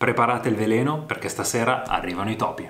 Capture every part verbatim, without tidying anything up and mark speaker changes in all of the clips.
Speaker 1: Preparate il veleno perché stasera arrivano i topi.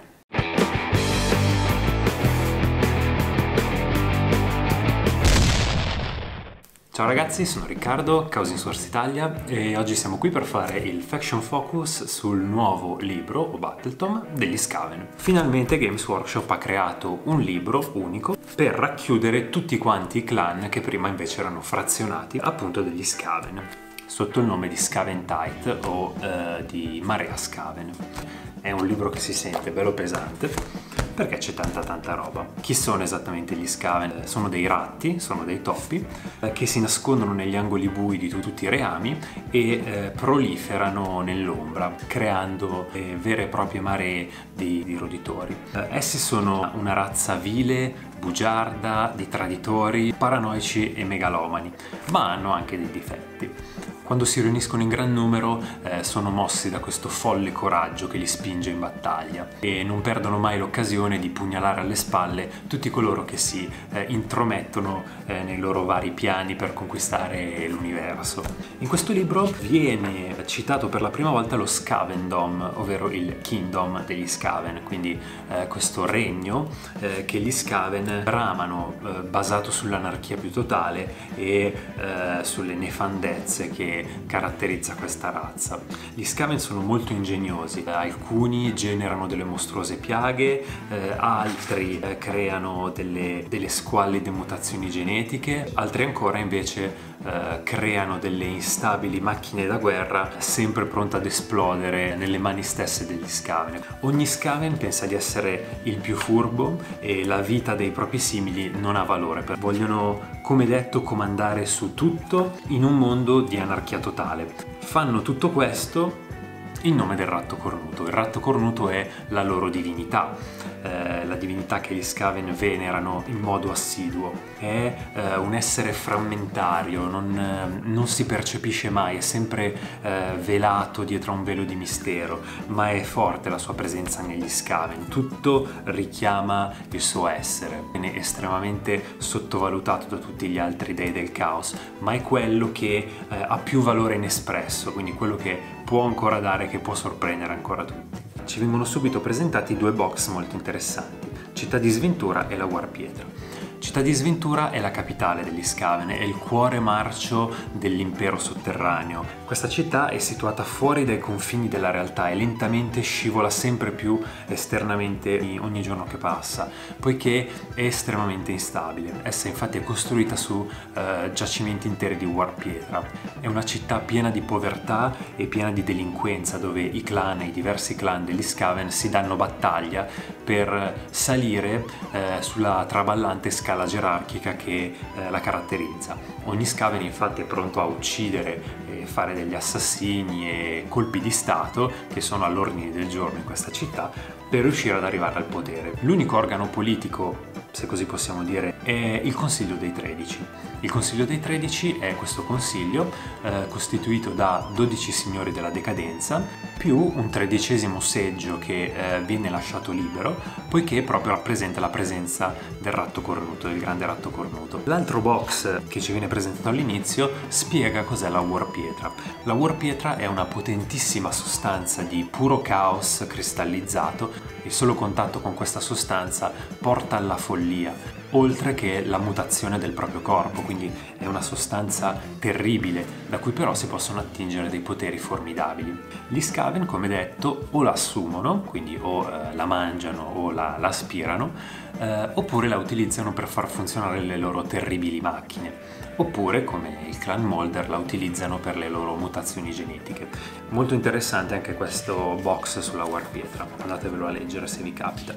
Speaker 1: Ciao ragazzi, sono Riccardo, Causa in Source Italia, e oggi siamo qui per fare il Faction Focus sul nuovo libro, o Battletome, degli Skaven. Finalmente Games Workshop ha creato un libro unico per racchiudere tutti quanti i clan che prima invece erano frazionati, appunto degli Skaven, sotto il nome di Scaventide o eh, di Marea Skaven. È un libro che si sente bello pesante perché c'è tanta tanta roba. Chi sono esattamente gli Skaven? Sono dei ratti, sono dei topi eh, che si nascondono negli angoli bui di tutti i reami e eh, proliferano nell'ombra, creando eh, vere e proprie maree di, di roditori. Eh, essi sono una razza vile, bugiarda, di traditori, paranoici e megalomani, ma hanno anche dei difetti. Quando si riuniscono in gran numero eh, sono mossi da questo folle coraggio che li spinge in battaglia e non perdono mai l'occasione di pugnalare alle spalle tutti coloro che si eh, intromettono eh, nei loro vari piani per conquistare l'universo. In questo libro viene citato per la prima volta lo Scavendom, ovvero il Kingdom degli Skaven, quindi eh, questo regno eh, che gli Skaven bramano, eh, basato sull'anarchia più totale e eh, sulle nefandezze che caratterizza questa razza. Gli Skaven sono molto ingegnosi, alcuni generano delle mostruose piaghe, eh, altri eh, creano delle, delle squallide mutazioni genetiche, altri ancora invece eh, creano delle instabili macchine da guerra sempre pronte ad esplodere nelle mani stesse degli Skaven. Ogni Skaven pensa di essere il più furbo e la vita dei propri simili non ha valore, vogliono, come detto, comandare su tutto in un mondo di anarchia totale. Fanno tutto questo in nome del ratto cornuto. Il ratto cornuto è la loro divinità, eh, la divinità che gli Skaven venerano in modo assiduo. È eh, un essere frammentario, non, eh, non si percepisce mai, è sempre eh, velato dietro a un velo di mistero, ma è forte la sua presenza negli Skaven. Tutto richiama il suo essere. Viene estremamente sottovalutato da tutti gli altri dei del caos, ma è quello che eh, ha più valore inespresso, quindi quello che può ancora dare, che può sorprendere ancora tutti. Ci vengono subito presentati due box molto interessanti: Città di Sventura e la Guarpietra. Città di Sventura è la capitale degli Skaven, è il cuore marcio dell'impero sotterraneo. Questa città è situata fuori dai confini della realtà e lentamente scivola sempre più esternamente ogni giorno che passa, poiché è estremamente instabile. Essa infatti è costruita su eh, giacimenti interi di Guarpietra. È una città piena di povertà e piena di delinquenza, dove i clan, i diversi clan degli Skaven si danno battaglia per salire eh, sulla traballante scala la gerarchica che eh, la caratterizza. Ogni Skaven infatti è pronto a uccidere e fare degli assassini e colpi di stato che sono all'ordine del giorno in questa città per riuscire ad arrivare al potere. L'unico organo politico, se così possiamo dire, è il Consiglio dei Tredici. Il Consiglio dei Tredici è questo consiglio eh, costituito da dodici signori della decadenza più un tredicesimo seggio che eh, viene lasciato libero, poiché proprio rappresenta la presenza del ratto cornuto, del grande ratto cornuto. L'altro box che ci viene presentato all'inizio spiega cos'è la Guarpietra. La Guarpietra è una potentissima sostanza di puro caos cristallizzato. Il solo contatto con questa sostanza porta alla follia, oltre che la mutazione del proprio corpo, quindi è una sostanza terribile, da cui però si possono attingere dei poteri formidabili. Gli Skaven, come detto, o la assumono, quindi o eh, la mangiano o la, la aspirano, eh, oppure la utilizzano per far funzionare le loro terribili macchine, oppure, come il clan Moldar, la utilizzano per le loro mutazioni genetiche. Molto interessante anche questo box sulla Guarpietra, andatevelo a leggere se vi capita.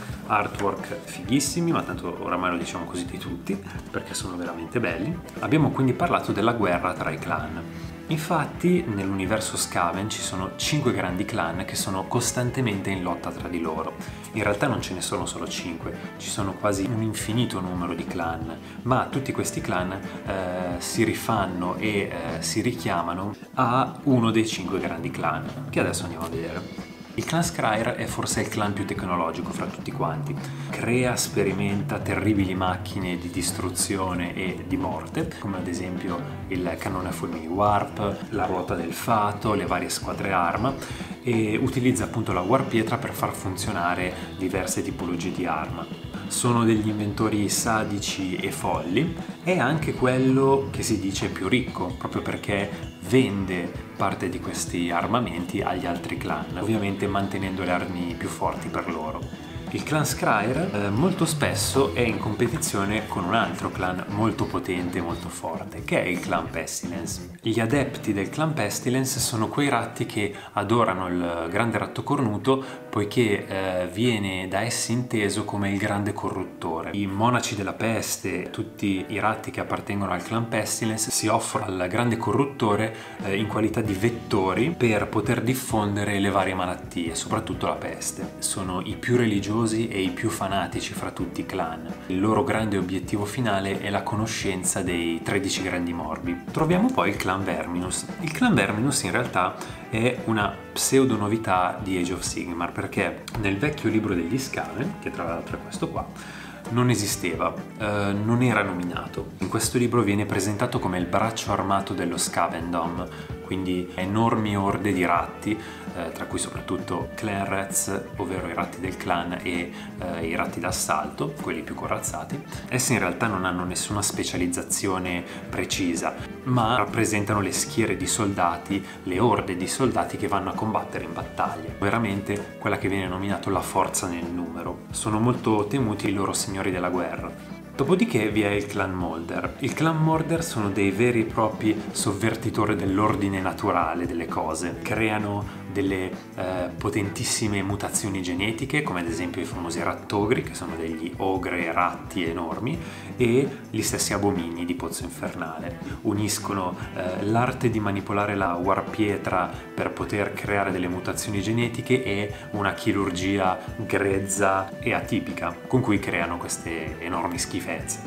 Speaker 1: Artwork fighissimi, ma tanto oramai lo diciamo così di tutti, perché sono veramente belli. Abbiamo quindi parlato della guerra tra i clan. Infatti nell'universo Skaven ci sono cinque grandi clan che sono costantemente in lotta tra di loro. In realtà non ce ne sono solo cinque, ci sono quasi un infinito numero di clan, ma tutti questi clan eh, si rifanno e eh, si richiamano a uno dei cinque grandi clan, che adesso andiamo a vedere. Il clan Skryre è forse il clan più tecnologico fra tutti quanti. Crea, sperimenta terribili macchine di distruzione e di morte, come ad esempio il cannone a fulmini warp, la ruota del fato, le varie squadre arma, e utilizza appunto la War Pietra per far funzionare diverse tipologie di arma. Sono degli inventori sadici e folli, è anche quello che si dice più ricco, proprio perché vende parte di questi armamenti agli altri clan, ovviamente mantenendo le armi più forti per loro. Il clan Skryre eh, molto spesso è in competizione con un altro clan molto potente e molto forte, che è il clan Pestilence. Gli adepti del clan Pestilence sono quei ratti che adorano il grande ratto cornuto, poiché eh, viene da essi inteso come il grande corruttore. I monaci della peste, tutti i ratti che appartengono al clan Pestilence, si offrono al grande corruttore eh, in qualità di vettori per poter diffondere le varie malattie, soprattutto la peste. Sono i più religiosi e i più fanatici fra tutti i clan. Il loro grande obiettivo finale è la conoscenza dei tredici grandi morbi. Troviamo poi il clan Verminus. Il clan Verminus in realtà è una pseudo novità di Age of Sigmar, perché nel vecchio libro degli Skaven, che tra l'altro è questo qua, non esisteva, eh, non era nominato. In questo libro viene presentato come il braccio armato dello Scavendom, quindi enormi orde di ratti, eh, tra cui soprattutto clan rats, ovvero i ratti del clan, e eh, i ratti d'assalto, quelli più corazzati. Essi in realtà non hanno nessuna specializzazione precisa, ma rappresentano le schiere di soldati, le orde di soldati che vanno a combattere in battaglia. Veramente quella che viene nominato la forza nel numero. Sono molto temuti i loro signori della guerra. Dopodiché vi è il clan Molder. Il clan Molder sono dei veri e propri sovvertitori dell'ordine naturale delle cose. Creano delle eh, potentissime mutazioni genetiche, come ad esempio i famosi rattogri, che sono degli ogre ratti enormi, e gli stessi abomini di Pozzo Infernale. Uniscono eh, l'arte di manipolare la War Pietra per poter creare delle mutazioni genetiche e una chirurgia grezza e atipica, con cui creano queste enormi schifezze.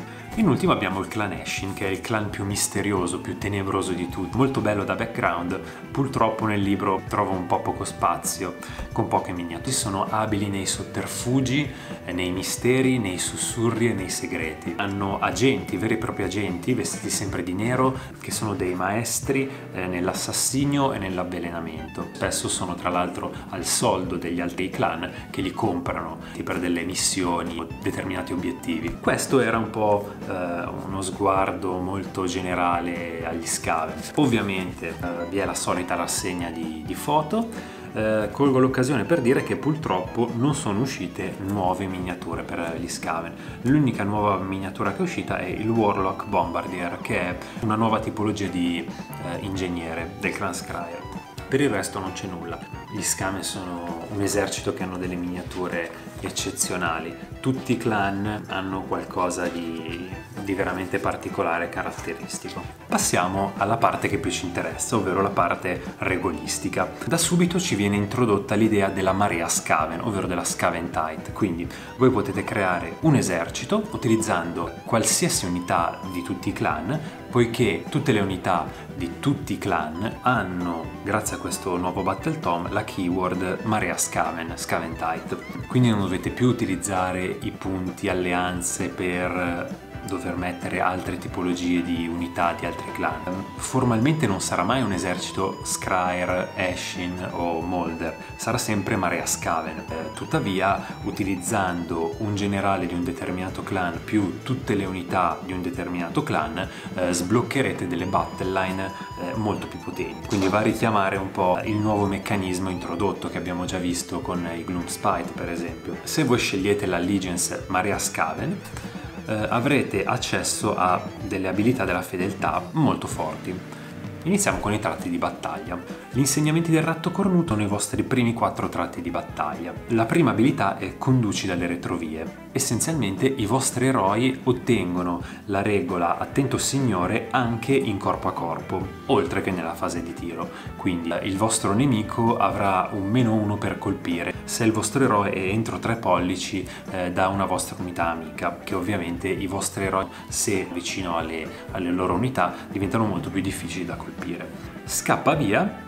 Speaker 1: In ultimo abbiamo il clan Eshin, che è il clan più misterioso, più tenebroso di tutti, molto bello da background. Purtroppo nel libro trova un po' poco spazio, con poche miniature. Sono abili nei sotterfugi, nei misteri, nei sussurri e nei segreti. Hanno agenti, veri e propri agenti, vestiti sempre di nero, che sono dei maestri eh, nell'assassinio e nell'avvelenamento. Spesso sono tra l'altro al soldo degli altri clan che li comprano per delle missioni o determinati obiettivi. Questo era un po' eh, uno sguardo molto generale agli Skaven. Ovviamente eh, vi è la solita rassegna di, di foto. Eh, colgo l'occasione per dire che purtroppo non sono uscite nuove miniature per gli Skaven. L'unica nuova miniatura che è uscita è il Warlock Bombardier, che è una nuova tipologia di eh, ingegnere del clan Skryre. Per il resto non c'è nulla. Gli Skaven sono un esercito che hanno delle miniature eccezionali. Tutti i clan hanno qualcosa di, di veramente particolare e caratteristico. Passiamo alla parte che più ci interessa, ovvero la parte regolistica. Da subito ci viene introdotta l'idea della marea Skaven, ovvero della Scaventide. Quindi voi potete creare un esercito utilizzando qualsiasi unità di tutti i clan, poiché tutte le unità di tutti i clan hanno, grazie a questo nuovo Battle Tome, la keyword Marea Skaven, Scaventide. Quindi non dovete più utilizzare i punti alleanze per dover mettere altre tipologie di unità di altri clan. Formalmente non sarà mai un esercito Skryre, Eshin o Molder, sarà sempre Marea Skaven. Eh, tuttavia, utilizzando un generale di un determinato clan più tutte le unità di un determinato clan, eh, sbloccherete delle battle line eh, molto più potenti. Quindi va a richiamare un po' il nuovo meccanismo introdotto che abbiamo già visto con i Gloomspite, per esempio. Se voi scegliete l'Allegiance Marea Skaven, Eh, avrete accesso a delle abilità della fedeltà molto forti. Iniziamo con i tratti di battaglia. Gli insegnamenti del ratto cornuto sono i vostri primi quattro tratti di battaglia. La prima abilità è Conduci dalle retrovie. Essenzialmente i vostri eroi ottengono la regola Attento Signore anche in corpo a corpo, oltre che nella fase di tiro. Quindi il vostro nemico avrà un meno uno per colpire se il vostro eroe è entro tre pollici eh, da una vostra unità amica, che ovviamente i vostri eroi, se vicino alle, alle loro unità, diventano molto più difficili da colpire. Scappa via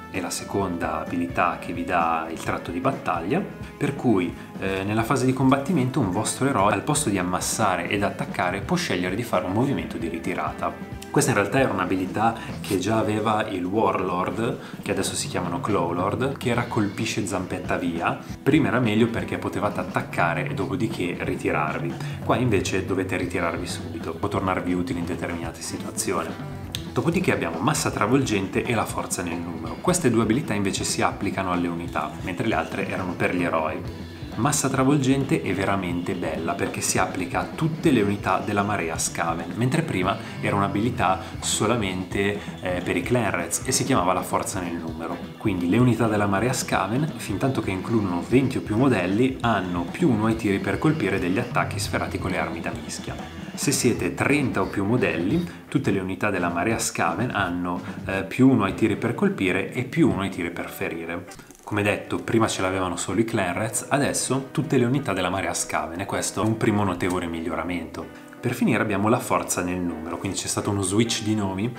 Speaker 1: è la seconda abilità che vi dà il tratto di battaglia, per cui eh, nella fase di combattimento un vostro eroe, al posto di ammassare ed attaccare, può scegliere di fare un movimento di ritirata. Questa in realtà era un'abilità che già aveva il Warlord, che adesso si chiamano Clawlord, che era colpisce zampetta via. Prima era meglio perché potevate attaccare e dopodiché ritirarvi. Qua invece dovete ritirarvi subito, può tornarvi utile in determinate situazioni. Dopodiché abbiamo massa travolgente e la forza nel numero. Queste due abilità invece si applicano alle unità, mentre le altre erano per gli eroi. Massa travolgente è veramente bella perché si applica a tutte le unità della Marea Skaven, mentre prima era un'abilità solamente eh, per i Clanrats e si chiamava la forza nel numero. Quindi le unità della Marea Skaven, fintanto che includono venti o più modelli, hanno più uno ai tiri per colpire degli attacchi sferrati con le armi da mischia. Se siete trenta o più modelli, tutte le unità della Marea Skaven hanno eh, più uno ai tiri per colpire e più uno ai tiri per ferire. Come detto, prima ce l'avevano solo i Clanrats, adesso tutte le unità della Marea Skaven, e questo è un primo notevole miglioramento. Per finire abbiamo la forza nel numero, quindi c'è stato uno switch di nomi.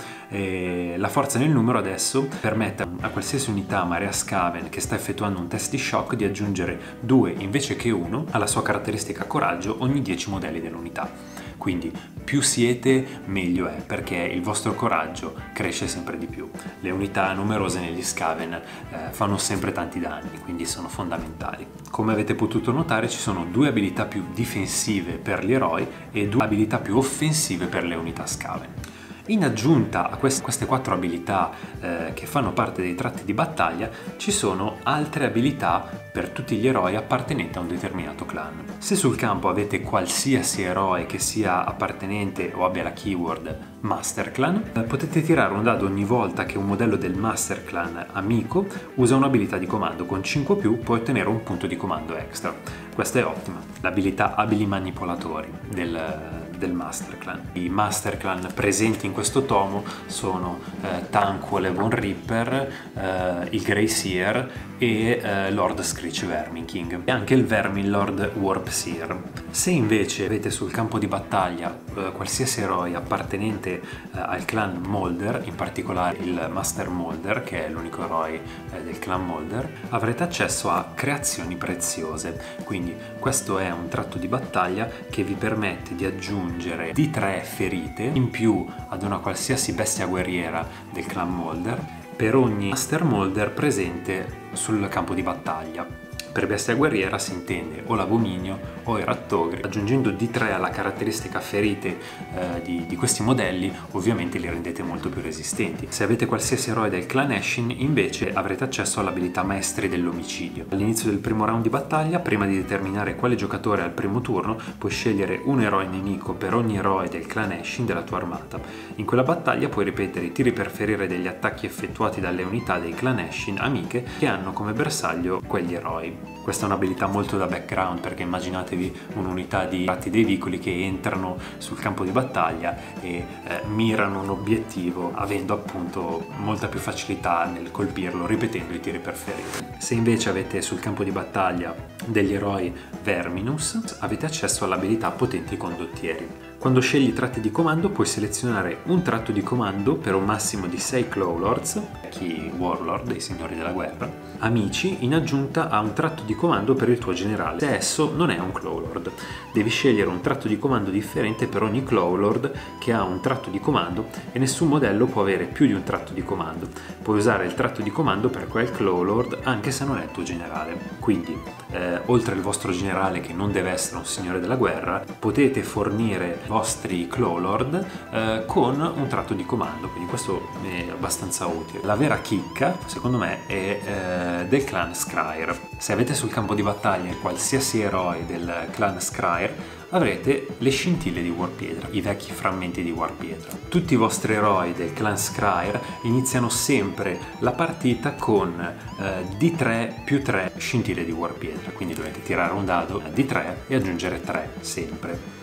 Speaker 1: E la forza nel numero adesso permette a qualsiasi unità Marea Skaven che sta effettuando un test di shock di aggiungere due invece che uno alla sua caratteristica coraggio ogni dieci modelli dell'unità. Quindi più siete meglio è, perché il vostro coraggio cresce sempre di più. Le unità numerose negli Skaven eh, fanno sempre tanti danni, quindi sono fondamentali. Come avete potuto notare ci sono due abilità più difensive per gli eroi e due abilità più offensive per le unità Skaven. In aggiunta a queste quattro abilità eh, che fanno parte dei tratti di battaglia, ci sono altre abilità per tutti gli eroi appartenenti a un determinato clan. Se sul campo avete qualsiasi eroe che sia appartenente o abbia la keyword Master Clan, eh, potete tirare un dado ogni volta che un modello del Master Clan amico usa un'abilità di comando. Con cinque o più puoi ottenere un punto di comando extra. Questa è ottima. L'abilità Abili Manipolatori del del Master Clan. I Master Clan presenti in questo tomo sono eh, Tanquil e Von Ripper, eh, il Grey Seer e eh, Lord Screech Verminking e anche il Vermin Lord Warp Seer. Se invece avete sul campo di battaglia eh, qualsiasi eroe appartenente eh, al clan Molder, in particolare il Master Molder, che è l'unico eroe eh, del clan Molder, avrete accesso a creazioni preziose. Quindi questo è un tratto di battaglia che vi permette di aggiungere D tre ferite in più ad una qualsiasi bestia guerriera del clan Molder per ogni Master Molder presente sul campo di battaglia. Per bestia guerriera si intende o l'abominio o i rattogri. Aggiungendo D tre alla caratteristica ferite eh, di, di questi modelli, ovviamente li rendete molto più resistenti. Se avete qualsiasi eroe del clan Ashin, invece avrete accesso all'abilità Maestri dell'omicidio. All'inizio del primo round di battaglia, prima di determinare quale giocatore al primo turno, puoi scegliere un eroe nemico per ogni eroe del clan Ashin della tua armata. In quella battaglia puoi ripetere i tiri per ferire degli attacchi effettuati dalle unità dei clan Ashin amiche che hanno come bersaglio quegli eroi. Questa è un'abilità molto da background, perché immaginatevi un'unità di tratti dei vicoli che entrano sul campo di battaglia e eh, mirano un obiettivo avendo appunto molta più facilità nel colpirlo ripetendo i tiri per ferire. Se invece avete sul campo di battaglia degli eroi Verminus, avete accesso all'abilità Potenti Condottieri. Quando scegli i tratti di comando puoi selezionare un tratto di comando per un massimo di sei Clawlords, chi Warlord, dei signori della guerra, amici, in aggiunta a un tratto di comando per il tuo generale, se esso non è un Clawlord. Devi scegliere un tratto di comando differente per ogni Clawlord che ha un tratto di comando e nessun modello può avere più di un tratto di comando. Puoi usare il tratto di comando per quel Clawlord anche se non è il tuo generale. Quindi, eh, oltre al vostro generale che non deve essere un signore della guerra, potete fornire vostri Clawlord eh, con un tratto di comando, quindi questo è abbastanza utile. La vera chicca, secondo me, è eh, del clan Skryre. Se avete sul campo di battaglia qualsiasi eroe del clan Skryre, avrete le scintille di Warpietra, i vecchi frammenti di Warpietra. Tutti i vostri eroi del clan Skryre iniziano sempre la partita con eh, D tre più tre scintille di Warpietra, quindi dovete tirare un dado D tre e aggiungere tre sempre.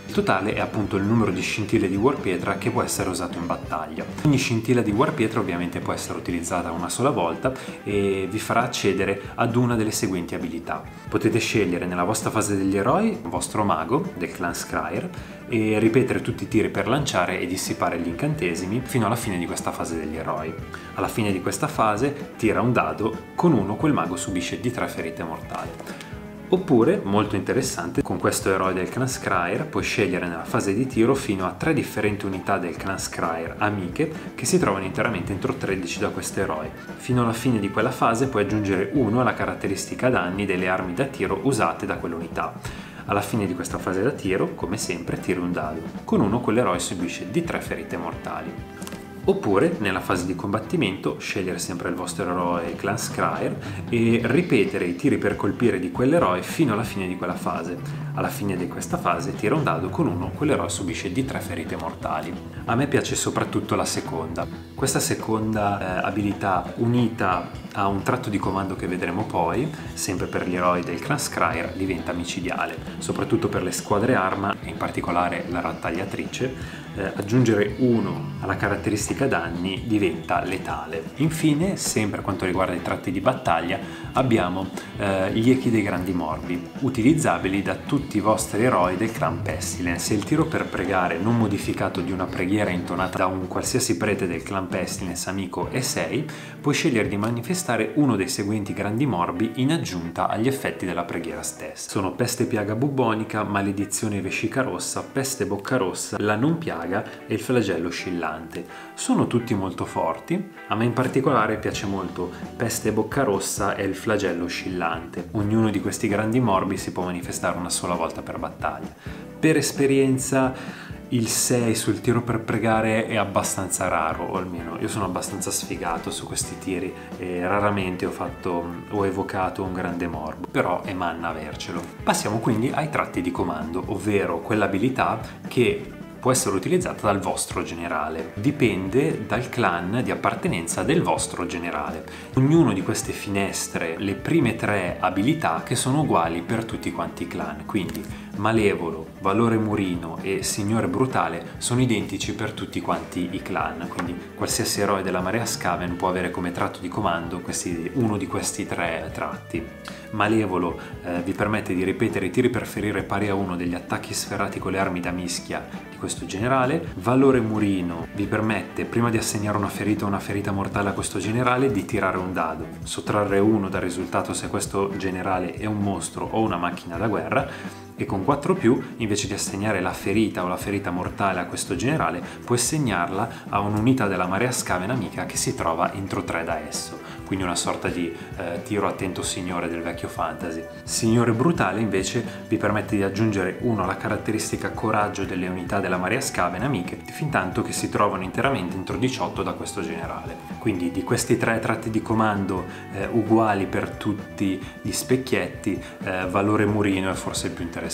Speaker 1: Il totale è appunto il numero di scintille di Warpietra che può essere usato in battaglia. Ogni scintilla di Warpietra ovviamente può essere utilizzata una sola volta e vi farà accedere ad una delle seguenti abilità. Potete scegliere nella vostra fase degli eroi il vostro mago del clan Scryer e ripetere tutti i tiri per lanciare e dissipare gli incantesimi fino alla fine di questa fase degli eroi. Alla fine di questa fase tira un dado, con uno quel mago subisce di tre ferite mortali. Oppure, molto interessante, con questo eroe del clan Scryer puoi scegliere nella fase di tiro fino a tre differenti unità del clan Scryer amiche che si trovano interamente entro tredici da questo eroe. Fino alla fine di quella fase puoi aggiungere uno alla caratteristica danni delle armi da tiro usate da quell'unità. Alla fine di questa fase da tiro, come sempre, tiri un dado. Con uno quell'eroe subisce di tre ferite mortali. Oppure, nella fase di combattimento, scegliere sempre il vostro eroe clan Scryer e ripetere i tiri per colpire di quell'eroe fino alla fine di quella fase. Alla fine di questa fase tira un dado, con uno quell'eroe subisce di tre ferite mortali. A me piace soprattutto la seconda. Questa seconda eh, abilità unita a un tratto di comando che vedremo poi, sempre per gli eroi del clan Scryer, diventa micidiale, soprattutto per le squadre arma e in particolare la rattagliatrice. Eh, aggiungere uno alla caratteristica danni diventa letale. Infine, sempre per quanto riguarda i tratti di battaglia, abbiamo eh, gli echi dei grandi morbi, utilizzabili da tutti i vostri eroi del clan Pestilence. Il tiro per pregare non modificato di una preghiera intonata da un qualsiasi prete del clan Pestilence amico e sei, puoi scegliere di manifestare uno dei seguenti grandi morbi in aggiunta agli effetti della preghiera stessa. Sono peste piaga bubbonica, maledizione vescica rossa, peste bocca rossa, la non piaga e il flagello oscillante. Sono tutti molto forti, a me in particolare piace molto peste bocca rossa e il flagello oscillante. Ognuno di questi grandi morbi si può manifestare una sola volta per battaglia. Per esperienza il sei sul tiro per pregare è abbastanza raro, o almeno io sono abbastanza sfigato su questi tiri e raramente ho fatto ho evocato un grande morbo, però è manna avercelo. Passiamo quindi ai tratti di comando, ovvero quell'abilità che può essere utilizzata dal vostro generale. Dipende dal clan di appartenenza del vostro generale. Ognuno di queste finestre, le prime tre abilità che sono uguali per tutti quanti i clan, quindi Malevolo, Valore Murino e Signore Brutale sono identici per tutti quanti i clan, quindi qualsiasi eroe della Marea Skaven può avere come tratto di comando questi, uno di questi tre tratti. Malevolo eh, vi permette di ripetere i tiri per ferire pari a uno degli attacchi sferrati con le armi da mischia di questo generale. Valore Murino vi permette, prima di assegnare una ferita o una ferita mortale a questo generale, di tirare un dado, sottrarre uno dal risultato se questo generale è un mostro o una macchina da guerra, e con quattro più, invece di assegnare la ferita o la ferita mortale a questo generale, puoi assegnarla a un'unità della Marea Skaven amica che si trova entro tre da esso, quindi una sorta di eh, tiro attento signore del vecchio fantasy. Signore Brutale invece vi permette di aggiungere uno alla caratteristica coraggio delle unità della Marea Skaven amiche, fin tanto che si trovano interamente entro diciotto da questo generale. Quindi di questi tre tratti di comando eh, uguali per tutti gli specchietti, eh, Valore Murino è forse il più interessante.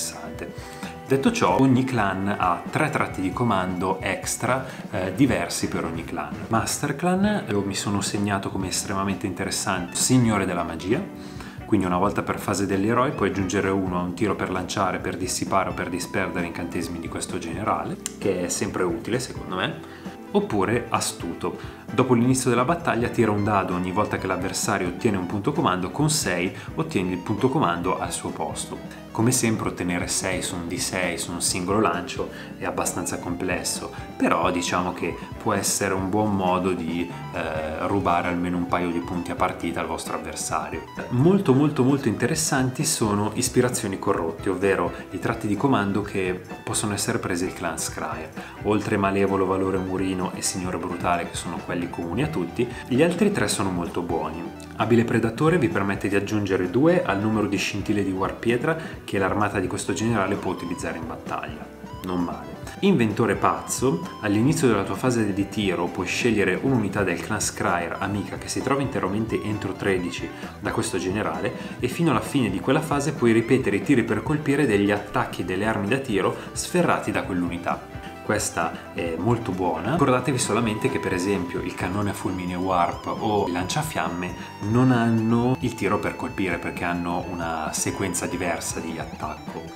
Speaker 1: Detto ciò, ogni clan ha tre tratti di comando extra eh, diversi per ogni clan. Master Clan, io mi sono segnato come estremamente interessante Signore della Magia, quindi una volta per fase degli eroi puoi aggiungere uno a un tiro per lanciare, per dissipare o per disperdere incantesimi di questo generale, che è sempre utile secondo me. Oppure Astuto. Dopo l'inizio della battaglia tira un dado ogni volta che l'avversario ottiene un punto comando, con sei ottieni il punto comando al suo posto. Come sempre ottenere sei su un D sei su un singolo lancio è abbastanza complesso, però diciamo che può essere un buon modo di eh, rubare almeno un paio di punti a partita al vostro avversario. Molto molto molto interessanti sono ispirazioni corrotti, ovvero i tratti di comando che possono essere presi il clan Scryer. Oltre Malevolo, Valore Murino e Signore Brutale, che sono quelli comuni a tutti, gli altri tre sono molto buoni. Abile Predatore vi permette di aggiungere due al numero di scintille di Warpietra che l'armata di questo generale può utilizzare in battaglia. Non male. Inventore Pazzo, all'inizio della tua fase di tiro puoi scegliere un'unità del clan Scryer amica che si trova interamente entro tredici da questo generale e fino alla fine di quella fase puoi ripetere i tiri per colpire degli attacchi delle armi da tiro sferrati da quell'unità. Questa è molto buona. Ricordatevi solamente che per esempio il cannone a fulmine warp o il lanciafiamme non hanno il tiro per colpire perché hanno una sequenza diversa di attacco.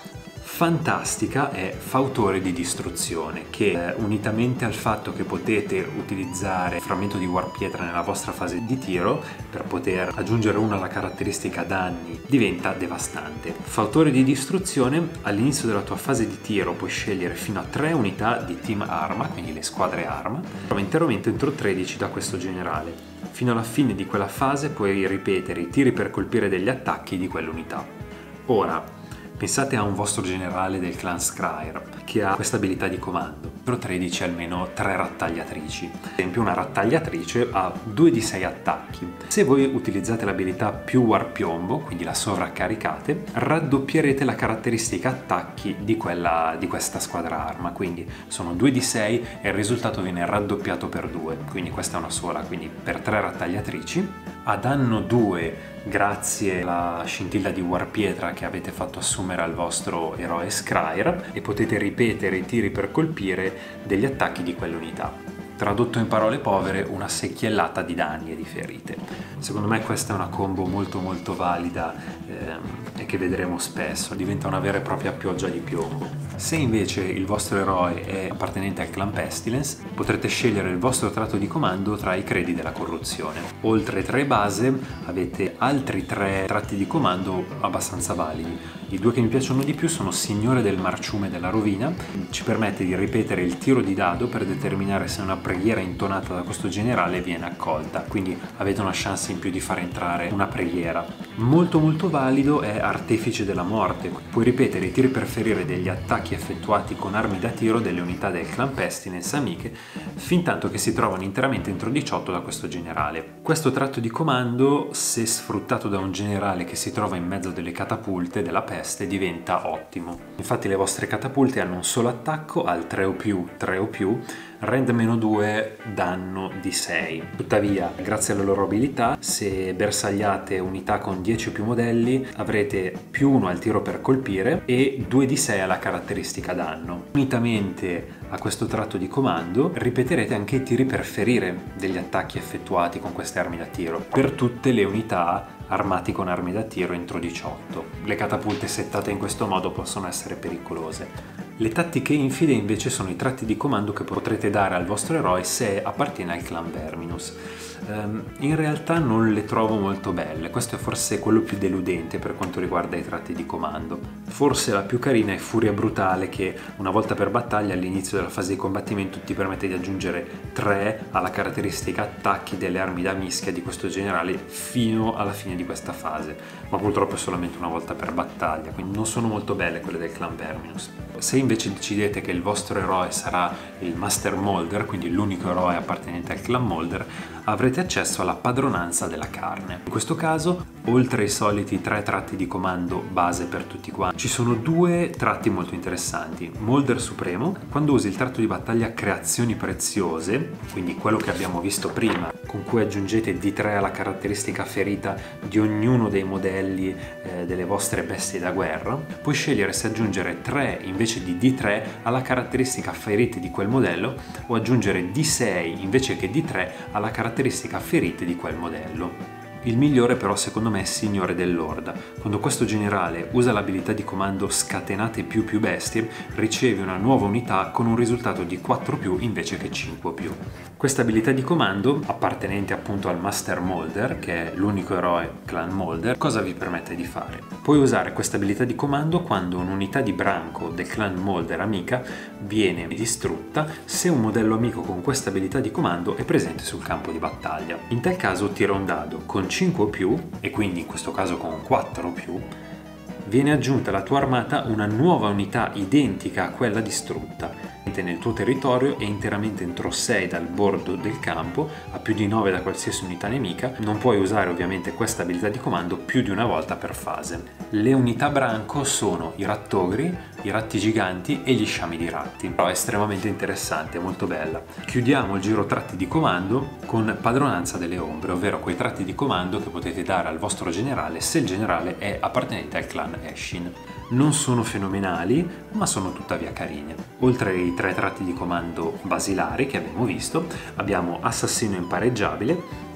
Speaker 1: fantastica è Fautore di Distruzione, che eh, unitamente al fatto che potete utilizzare frammento di Warp Pietra nella vostra fase di tiro per poter aggiungere una alla caratteristica danni, diventa devastante. Fautore di Distruzione: all'inizio della tua fase di tiro puoi scegliere fino a tre unità di team arma, quindi le squadre arma, trova interromento entro tredici da questo generale. Fino alla fine di quella fase puoi ripetere i tiri per colpire degli attacchi di quell'unità. Ora, pensate a un vostro generale del clan Skryre che ha questa abilità di comando. Entro tredici almeno tre rattagliatrici. Ad esempio una rattagliatrice ha due di sei attacchi. Se voi utilizzate l'abilità più Warpiombo, quindi la sovraccaricate, raddoppierete la caratteristica attacchi di, quella, di questa squadra arma. Quindi sono due di sei e il risultato viene raddoppiato per due. Quindi questa è una sola, quindi per tre rattagliatrici. A danno due, grazie alla scintilla di Warp Pietra che avete fatto assumere al vostro eroe Skryre, e potete ripetere i tiri per colpire degli attacchi di quell'unità. Tradotto in parole povere, una secchiellata di danni e di ferite. Secondo me questa è una combo molto molto valida ehm, e che vedremo spesso, diventa una vera e propria pioggia di piombo. Se invece il vostro eroe è appartenente al clan Pestilence, potrete scegliere il vostro tratto di comando tra i credi della corruzione. Oltre tre base avete altri tre tratti di comando abbastanza validi. I due che mi piacciono di più sono Signore del Marciume della Rovina, ci permette di ripetere il tiro di dado per determinare se una preghiera intonata da questo generale viene accolta, quindi avete una chance in più di far entrare una preghiera. Molto molto valido è Artefice della Morte, puoi ripetere i tiri per ferire degli attacchi effettuati con armi da tiro delle unità del clan Pestilence amiche, fin tanto che si trovano interamente entro diciotto da questo generale. Questo tratto di comando, se sfruttato da un generale che si trova in mezzo delle catapulte della peste, diventa ottimo. Infatti le vostre catapulte hanno un solo attacco al tre o più, tre o più, rend meno due, danno di sei. Tuttavia, grazie alla loro abilità, se bersagliate unità con dieci o più modelli, avrete più uno al tiro per colpire e due di sei alla caratteristica danno. Unitamente a questo tratto di comando, ripeterete anche i tiri per ferire degli attacchi effettuati con queste armi da tiro per tutte le unità armati con armi da tiro entro diciotto. Le catapulte settate in questo modo possono essere pericolose. Le tattiche infide invece sono i tratti di comando che potrete dare al vostro eroe se appartiene al clan Verminus. Um, in realtà non le trovo molto belle, questo è forse quello più deludente per quanto riguarda i tratti di comando. Forse la più carina è Furia Brutale, che una volta per battaglia all'inizio della fase di combattimento ti permette di aggiungere tre alla caratteristica attacchi delle armi da mischia di questo generale fino alla fine di questa fase, ma purtroppo è solamente una volta per battaglia, quindi non sono molto belle quelle del clan Verminus. Se invece decidete che il vostro eroe sarà il Master Molder, quindi l'unico eroe appartenente al clan Molder, avrete accesso alla padronanza della carne. In questo caso, oltre ai soliti tre tratti di comando base per tutti quanti, ci sono due tratti molto interessanti. Molder Supremo: quando usi il tratto di battaglia Creazioni Preziose, quindi quello che abbiamo visto prima, con cui aggiungete D tre alla caratteristica ferita di ognuno dei modelli eh, delle vostre bestie da guerra, puoi scegliere se aggiungere tre invece di D tre alla caratteristica ferite di quel modello o aggiungere D sei invece che D tre alla caratteristica ferite di quel modello. Il migliore però secondo me è Signore dell'Orda. Quando questo generale usa l'abilità di comando Scatenate più più bestie, riceve una nuova unità con un risultato di quattro più invece che cinque più. Questa abilità di comando, appartenente appunto al Master Molder, che è l'unico eroe clan Molder, cosa vi permette di fare? Puoi usare questa abilità di comando quando un'unità di branco del clan Molder amica viene distrutta se un modello amico con questa abilità di comando è presente sul campo di battaglia. In tal caso tira un dado con cinque o più, e quindi in questo caso con quattro o più, viene aggiunta alla tua armata una nuova unità identica a quella distrutta nel tuo territorio e interamente entro sei dal bordo del campo, a più di nove da qualsiasi unità nemica. Non puoi usare ovviamente questa abilità di comando più di una volta per fase. Le unità branco sono i rattogri, i ratti giganti e gli sciami di ratti. Però è estremamente interessante, molto bella. Chiudiamo il giro tratti di comando con Padronanza delle Ombre, ovvero quei tratti di comando che potete dare al vostro generale se il generale è appartenente al clan Eshin. Non sono fenomenali, ma sono tuttavia carini. Oltre ai tre tratti di comando basilari che abbiamo visto, abbiamo Assassino Impareggiabile,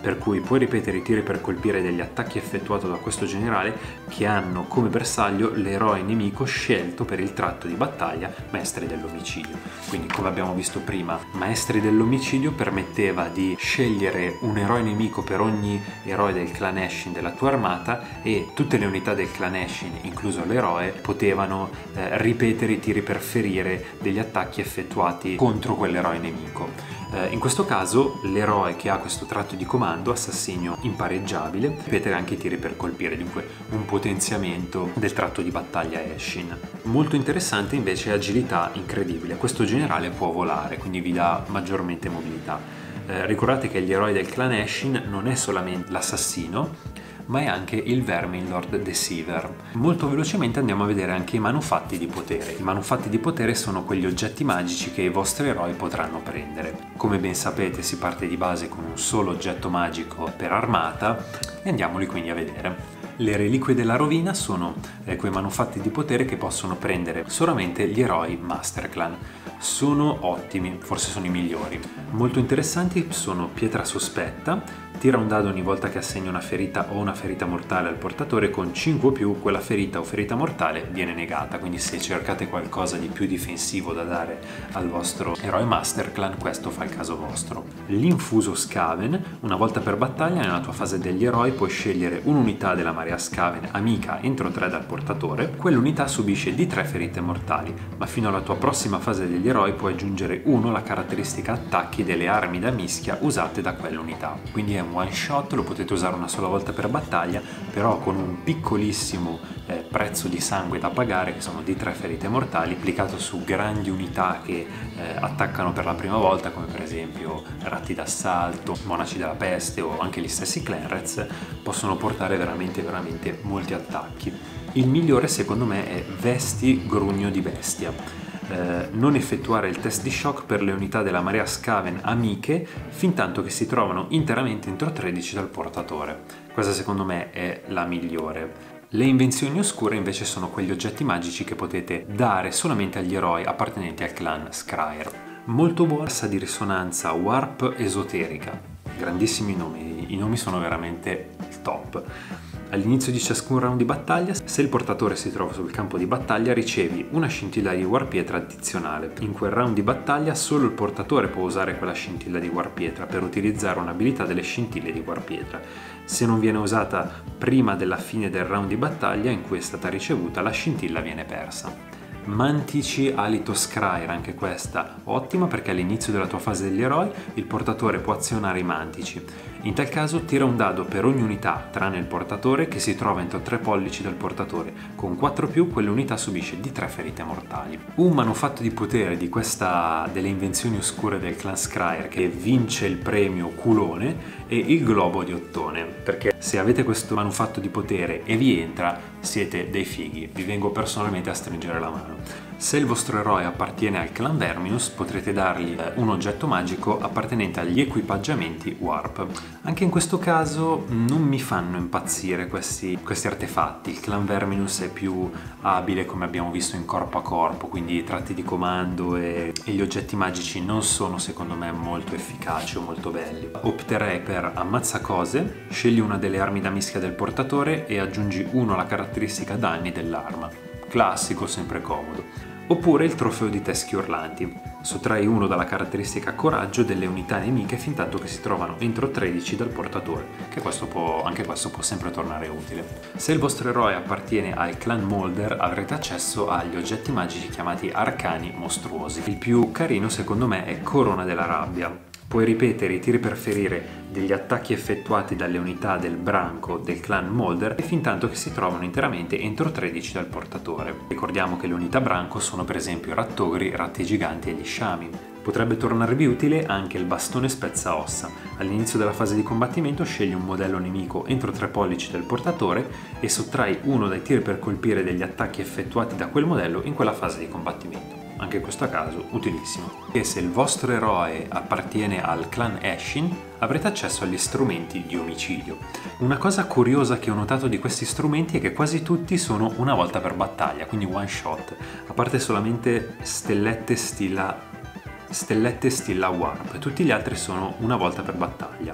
Speaker 1: per cui puoi ripetere i tiri per colpire degli attacchi effettuati da questo generale che hanno come bersaglio l'eroe nemico scelto per il tratto di battaglia Maestri dell'omicidio. Quindi, come abbiamo visto prima, Maestri dell'omicidio permetteva di scegliere un eroe nemico per ogni eroe del clan Ashin della tua armata, e tutte le unità del clan Ashin, incluso l'eroe, potevano eh, ripetere i tiri per ferire degli attacchi effettuati contro quell'eroe nemico. In questo caso l'eroe che ha questo tratto di comando, assassinio impareggiabile, ripete anche i tiri per colpire, dunque un potenziamento del tratto di battaglia Ashin. Molto interessante invece è agilità incredibile. Questo generale può volare, quindi vi dà maggiormente mobilità. Eh, ricordate che gli eroi del clan Ashin non è solamente l'assassino, ma è anche il Vermin Lord Deceiver. Molto velocemente andiamo a vedere anche i manufatti di potere. I manufatti di potere sono quegli oggetti magici che i vostri eroi potranno prendere. Come ben sapete, si parte di base con un solo oggetto magico per armata e andiamoli quindi a vedere. Le reliquie della rovina sono eh, quei manufatti di potere che possono prendere solamente gli eroi Master Clan. Sono ottimi, forse sono i migliori. Molto interessanti sono pietra sospetta. Tira un dado ogni volta che assegna una ferita o una ferita mortale al portatore, con cinque o più quella ferita o ferita mortale viene negata, quindi se cercate qualcosa di più difensivo da dare al vostro eroe Master Clan, questo fa il caso vostro. L'infuso Skaven, una volta per battaglia nella tua fase degli eroi puoi scegliere un'unità della marea Skaven amica entro tre dal portatore, quell'unità subisce di tre ferite mortali, ma fino alla tua prossima fase degli eroi puoi aggiungere uno alla caratteristica attacchi delle armi da mischia usate da quell'unità, quindi è un one shot, lo potete usare una sola volta per battaglia, però con un piccolissimo eh, prezzo di sangue da pagare, che sono di tre ferite mortali, applicato su grandi unità che eh, attaccano per la prima volta, come per esempio ratti d'assalto, monaci della peste o anche gli stessi Clanrats, possono portare veramente veramente molti attacchi. Il migliore secondo me è Vesti Grugno di Bestia. Eh, non effettuare il test di shock per le unità della marea Skaven amiche fin tanto che si trovano interamente entro tredici dal portatore. Questa secondo me è la migliore. Le invenzioni oscure invece sono quegli oggetti magici che potete dare solamente agli eroi appartenenti al clan Skryre. Molto borsa di risonanza warp esoterica. Grandissimi nomi, i nomi sono veramente il top. All'inizio di ciascun round di battaglia, se il portatore si trova sul campo di battaglia, ricevi una scintilla di warpietra addizionale. In quel round di battaglia solo il portatore può usare quella scintilla di warpietra per utilizzare un'abilità delle scintille di warpietra. Se non viene usata prima della fine del round di battaglia in cui è stata ricevuta, la scintilla viene persa. Mantici Alito Skryre, anche questa ottima perché all'inizio della tua fase degli eroi il portatore può azionare i mantici. In tal caso tira un dado per ogni unità, tranne il portatore, che si trova entro tre pollici dal portatore. Con quattro più quell'unità subisce di tre ferite mortali. Un manufatto di potere di questa delle invenzioni oscure del clan Skryre che vince il premio culone è il globo di ottone, perché se avete questo manufatto di potere e vi entra siete dei fighi, vi vengo personalmente a stringere la mano. Se il vostro eroe appartiene al clan Verminus potrete dargli un oggetto magico appartenente agli equipaggiamenti Warp. Anche in questo caso non mi fanno impazzire questi, questi artefatti. Il clan Verminus è più abile, come abbiamo visto, in corpo a corpo, quindi i tratti di comando e, e gli oggetti magici non sono secondo me molto efficaci o molto belli. Opterei per ammazzacose, scegli una delle armi da mischia del portatore e aggiungi uno alla caratteristica danni dell'arma. Classico, sempre comodo. Oppure il trofeo di teschi urlanti. Sottrai uno dalla caratteristica coraggio delle unità nemiche fin tanto che si trovano entro tredici dal portatore, che questo può, anche questo può sempre tornare utile. Se il vostro eroe appartiene al clan Molder avrete accesso agli oggetti magici chiamati arcani mostruosi. Il più carino secondo me è Corona della Rabbia. Puoi ripetere i tiri per ferire degli attacchi effettuati dalle unità del branco del clan Molder e fin tanto che si trovano interamente entro tredici dal portatore. Ricordiamo che le unità branco sono per esempio rattogri, ratti giganti e gli sciami. Potrebbe tornarvi utile anche il bastone spezza ossa. All'inizio della fase di combattimento scegli un modello nemico entro tre pollici del portatore e sottrai uno dai tiri per colpire degli attacchi effettuati da quel modello in quella fase di combattimento. Anche in questo caso utilissimo. E se il vostro eroe appartiene al clan Ashin avrete accesso agli strumenti di omicidio. Una cosa curiosa che ho notato di questi strumenti è che quasi tutti sono una volta per battaglia, quindi one shot, a parte solamente stellette stilla, stellette stilla warp, tutti gli altri sono una volta per battaglia.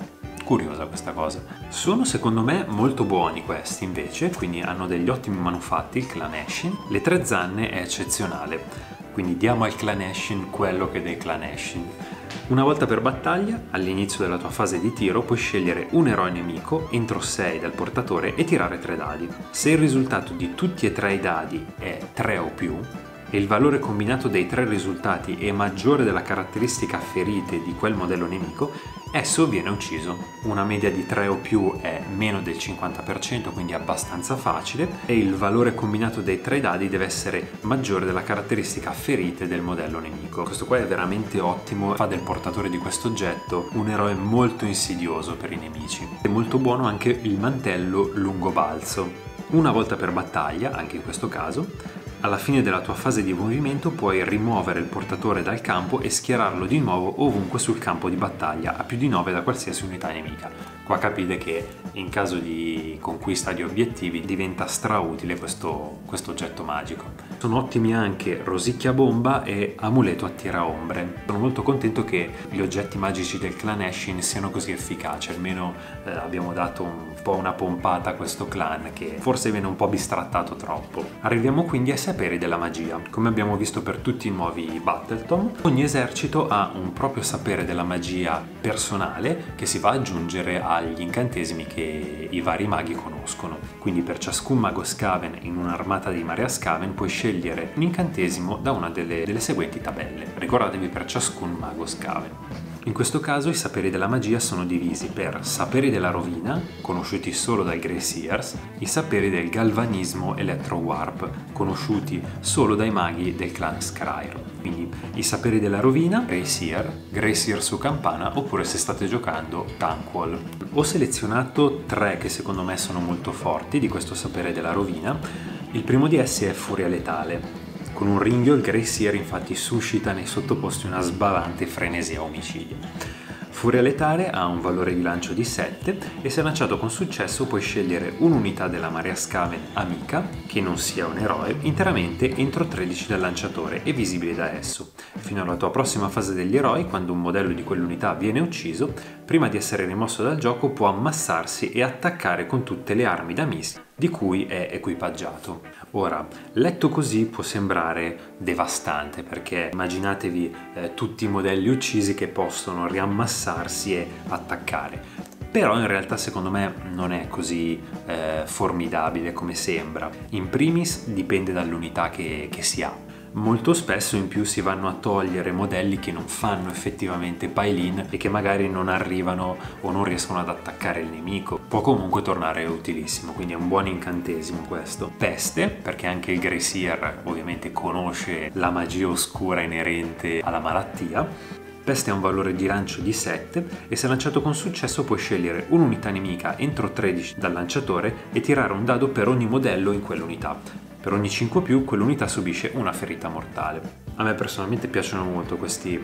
Speaker 1: curiosa questa cosa. Sono secondo me molto buoni questi invece, quindi hanno degli ottimi manufatti il clan Ashin. Le tre zanne è eccezionale, quindi diamo al clan Ashin quello che è del clan Ashin. Una volta per battaglia, all'inizio della tua fase di tiro, puoi scegliere un eroe nemico entro sei dal portatore e tirare tre dadi. Se il risultato di tutti e tre i dadi è tre o più, e il valore combinato dei tre risultati è maggiore della caratteristica ferite di quel modello nemico, esso viene ucciso. Una media di tre o più è meno del cinquanta per cento, quindi abbastanza facile, e il valore combinato dei tre dadi deve essere maggiore della caratteristica ferite del modello nemico. Questo qua è veramente ottimo, fa del portatore di questo oggetto un eroe molto insidioso per i nemici. È molto buono anche il mantello lungo balzo. Una volta per battaglia, anche in questo caso, alla fine della tua fase di movimento puoi rimuovere il portatore dal campo e schierarlo di nuovo ovunque sul campo di battaglia, a più di nove da qualsiasi unità nemica. Qua capite che in caso di conquista di obiettivi diventa strautile questo, questo oggetto magico. Sono ottimi anche Rosicchia Bomba e Amuleto Attira Ombre. Sono molto contento che gli oggetti magici del clan Ashin siano così efficaci, almeno eh, abbiamo dato un po' una pompata a questo clan che forse viene un po' bistrattato troppo. Arriviamo quindi ai saperi della magia. Come abbiamo visto per tutti i nuovi Battletom, ogni esercito ha un proprio sapere della magia personale che si va ad aggiungere agli incantesimi che i vari maghi conoscono. Quindi per ciascun mago Skaven in un'armata di Marea Skaven puoi scegliere un incantesimo da una delle, delle seguenti tabelle. Ricordatevi, per ciascun mago Skaven. In questo caso i saperi della magia sono divisi per saperi della rovina, conosciuti solo dai Grey Seers, i saperi del galvanismo Electro Warp, conosciuti solo dai maghi del clan Skryre. Quindi i saperi della rovina, Grey Seer, Grey Seer su campana, oppure se state giocando Tankwall. Ho selezionato tre che secondo me sono molto forti di questo sapere della rovina. Il primo di essi è Furia Letale. Con un ringhio il Grey Seer infatti suscita nei sottoposti una sbavante frenesia omicidio. Furia Letale ha un valore di lancio di sette e se lanciato con successo puoi scegliere un'unità della Marea Skaven amica, che non sia un eroe, interamente entro tredici dal lanciatore e visibile da esso. Fino alla tua prossima fase degli eroi, quando un modello di quell'unità viene ucciso, prima di essere rimosso dal gioco può ammassarsi e attaccare con tutte le armi da missile di cui è equipaggiato. Ora, letto così può sembrare devastante, perché immaginatevi eh, tutti i modelli uccisi che possono riammassarsi e attaccare. Però in realtà secondo me non è così eh, formidabile come sembra. In primis dipende dall'unità che, che si ha. Molto spesso in più si vanno a togliere modelli che non fanno effettivamente pile-in e che magari non arrivano o non riescono ad attaccare il nemico. Può comunque tornare utilissimo, quindi è un buon incantesimo questo. Peste, perché anche il Grey Seer ovviamente conosce la magia oscura inerente alla malattia. Peste ha un valore di lancio di sette e se lanciato con successo puoi scegliere un'unità nemica entro tredici dal lanciatore e tirare un dado per ogni modello in quell'unità. Per ogni cinque più quell'unità subisce una ferita mortale. A me personalmente piacciono molto questi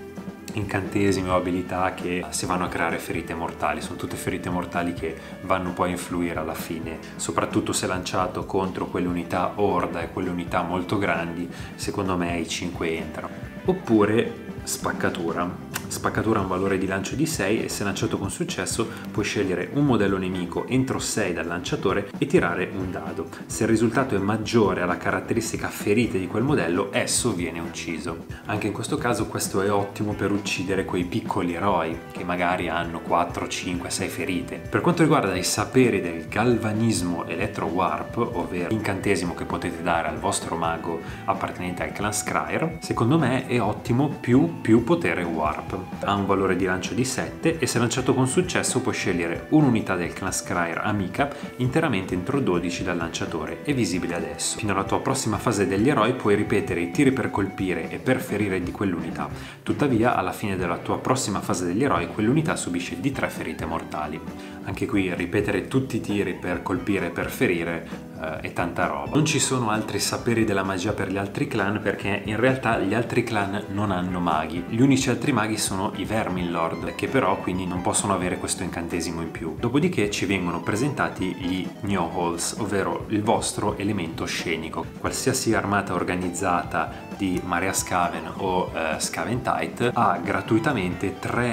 Speaker 1: incantesimi o abilità che si vanno a creare ferite mortali. Sono tutte ferite mortali che vanno poi a influire alla fine, soprattutto se lanciato contro quelle unità orda e quelle unità molto grandi. Secondo me i cinque entrano. Oppure spaccatura. Spaccatura ha un valore di lancio di sei e se lanciato con successo puoi scegliere un modello nemico entro sei dal lanciatore e tirare un dado. Se il risultato è maggiore alla caratteristica ferite di quel modello, esso viene ucciso. Anche in questo caso questo è ottimo per uccidere quei piccoli eroi che magari hanno quattro, cinque, sei ferite. Per quanto riguarda i saperi del galvanismo Electro Warp, ovvero l'incantesimo che potete dare al vostro mago appartenente al clan Skryre, secondo me è ottimo più più potere Warp. Ha un valore di lancio di sette e se lanciato con successo puoi scegliere un'unità del clan Skryre amica interamente entro dodici dal lanciatore e visibile adesso. Fino alla tua prossima fase degli eroi puoi ripetere i tiri per colpire e per ferire di quell'unità. Tuttavia alla fine della tua prossima fase degli eroi quell'unità subisce di tre ferite mortali. Anche qui ripetere tutti i tiri per colpire e per ferire eh, è tanta roba. Non ci sono altri saperi della magia per gli altri clan perché in realtà gli altri clan non hanno maghi. Gli unici altri maghi sono i Verminlord, che però quindi non possono avere questo incantesimo in più. Dopodiché ci vengono presentati gli Gnolls, ovvero il vostro elemento scenico. Qualsiasi armata organizzata di Marea Skaven o uh, Scaventide ha gratuitamente tre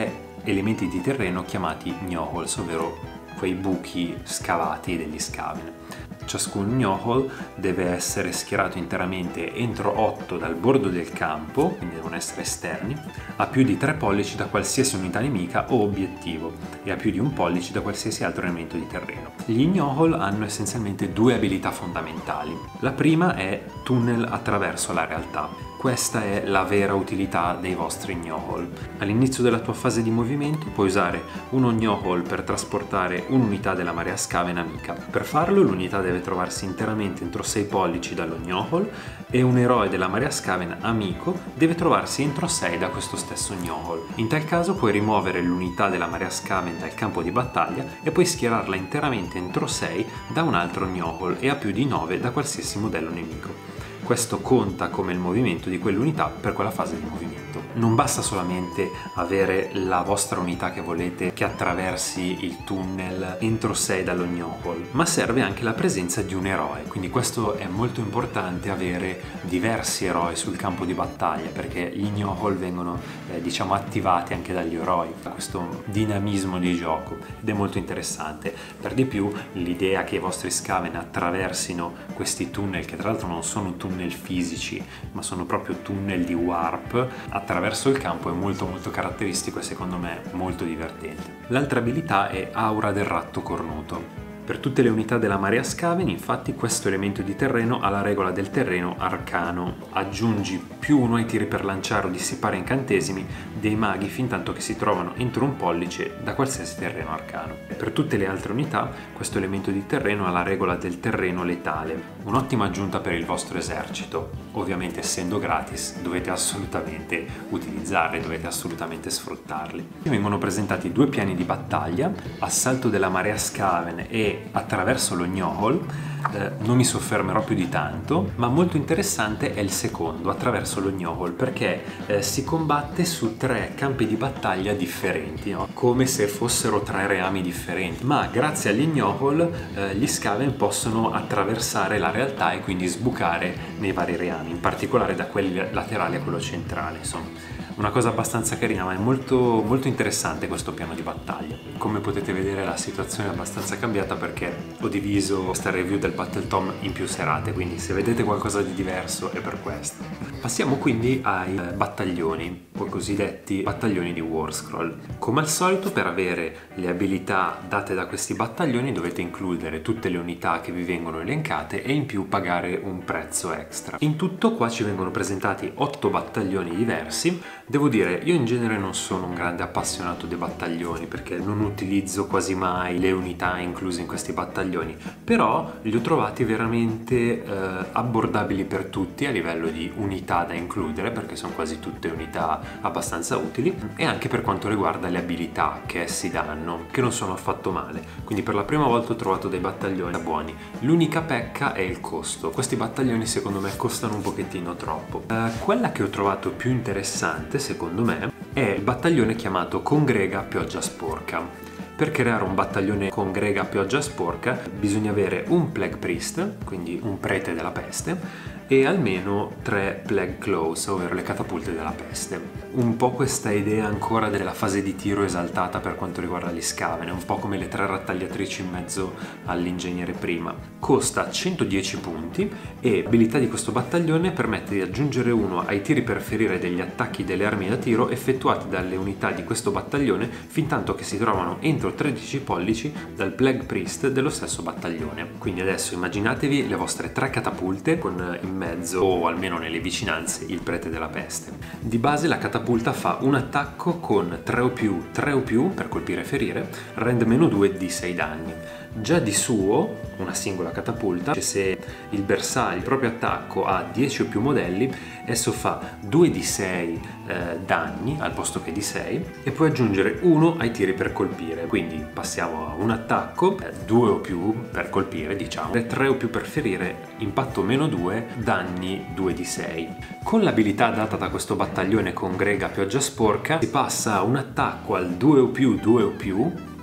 Speaker 1: elementi di terreno chiamati gnawholes, ovvero quei buchi scavati degli Skaven. Ciascun gnawhole deve essere schierato interamente entro otto dal bordo del campo, quindi devono essere esterni, a più di tre pollici da qualsiasi unità nemica o obiettivo e a più di un pollice da qualsiasi altro elemento di terreno. Gli gnawhole hanno essenzialmente due abilità fondamentali. La prima è tunnel attraverso la realtà. Questa è la vera utilità dei vostri gnawhole. All'inizio della tua fase di movimento puoi usare uno gnawhole per trasportare un'unità della marea Skaven amica. Per farlo l'unità deve trovarsi interamente entro sei pollici dallo gnawhole e un eroe della marea Skaven amico deve trovarsi entro sei da questo stesso gnawhole. In tal caso puoi rimuovere l'unità della marea Skaven dal campo di battaglia e puoi schierarla interamente entro sei da un altro gnawhole e a più di nove da qualsiasi modello nemico. Questo conta come il movimento di quell'unità per quella fase di movimento. Non basta solamente avere la vostra unità che volete che attraversi il tunnel entro sei dallo gnawhole, ma serve anche la presenza di un eroe, quindi questo è molto importante, avere diversi eroi sul campo di battaglia, perché gli gnawhole vengono eh, diciamo attivati anche dagli eroi, questo dinamismo di gioco, ed è molto interessante. Per di più l'idea che i vostri Skaven attraversino questi tunnel, che tra l'altro non sono tunnel fisici ma sono proprio tunnel di warp attraverso il campo, è molto molto caratteristico e secondo me molto divertente. L'altra abilità è Aura del ratto cornuto. Per tutte le unità della marea Skaven, infatti, questo elemento di terreno ha la regola del terreno arcano. Aggiungi più uno ai tiri per lanciare o dissipare incantesimi dei maghi fin tanto che si trovano entro un pollice da qualsiasi terreno arcano. Per tutte le altre unità, questo elemento di terreno ha la regola del terreno letale, un'ottima aggiunta per il vostro esercito. Ovviamente, essendo gratis, dovete assolutamente utilizzarli, dovete assolutamente sfruttarli. Vengono presentati due piani di battaglia, assalto della marea Skaven e attraverso lo gnawhole. Eh, non mi soffermerò più di tanto, ma molto interessante è il secondo, attraverso lo gnawhole, perché eh, si combatte su tre campi di battaglia differenti, no? Come se fossero tre reami differenti, ma grazie agli gnawhole eh, gli Skaven possono attraversare la realtà e quindi sbucare nei vari reami, in particolare da quelli laterali a quello centrale, insomma. Una cosa abbastanza carina, ma è molto, molto interessante questo piano di battaglia. Come potete vedere la situazione è abbastanza cambiata perché ho diviso questa review del Battletome in più serate, quindi se vedete qualcosa di diverso è per questo. Passiamo quindi ai battaglioni, o cosiddetti battaglioni di Warscroll. Come al solito, per avere le abilità date da questi battaglioni dovete includere tutte le unità che vi vengono elencate e in più pagare un prezzo extra. In tutto qua ci vengono presentati otto battaglioni diversi. Devo dire, io in genere non sono un grande appassionato dei battaglioni perché non utilizzo quasi mai le unità incluse in questi battaglioni, però li ho trovati veramente eh, abbordabili per tutti a livello di unità da includere, perché sono quasi tutte unità abbastanza utili, e anche per quanto riguarda le abilità che essi danno, che non sono affatto male. Quindi per la prima volta ho trovato dei battaglioni buoni. L'unica pecca è il costo. Questi battaglioni secondo me costano un pochettino troppo. Eh, quella che ho trovato più interessante secondo me è il battaglione chiamato Congrega Pioggia Sporca. Per creare un battaglione Congrega Pioggia Sporca bisogna avere un Plague Priest, quindi un prete della peste, e almeno tre Plague Claws, ovvero le catapulte della peste. Un po' questa idea ancora della fase di tiro esaltata per quanto riguarda gli Skaven, un po' come le tre rattagliatrici in mezzo all'ingegnere prima. Costa centodieci punti e l'abilità di questo battaglione permette di aggiungere uno ai tiri per ferire degli attacchi delle armi da tiro effettuati dalle unità di questo battaglione fin tanto che si trovano entro tredici pollici dal Plague Priest dello stesso battaglione. Quindi adesso immaginatevi le vostre tre catapulte con in mezzo, o almeno nelle vicinanze, il prete della peste. Di base la catapulta fa un attacco con tre o più, tre o più per colpire e ferire, rende meno due di sei danni. Già di suo, una singola catapulta, se il bersaglio, il proprio attacco, ha dieci o più modelli, esso fa due di sei eh, danni al posto che di sei e puoi aggiungere uno ai tiri per colpire. Quindi passiamo a un attacco, eh, due o più per colpire, diciamo, e tre o più per ferire, impatto meno due, danni due di sei. Con l'abilità data da questo battaglione Congrega Pioggia Sporca si passa a un attacco al due o più, due o più,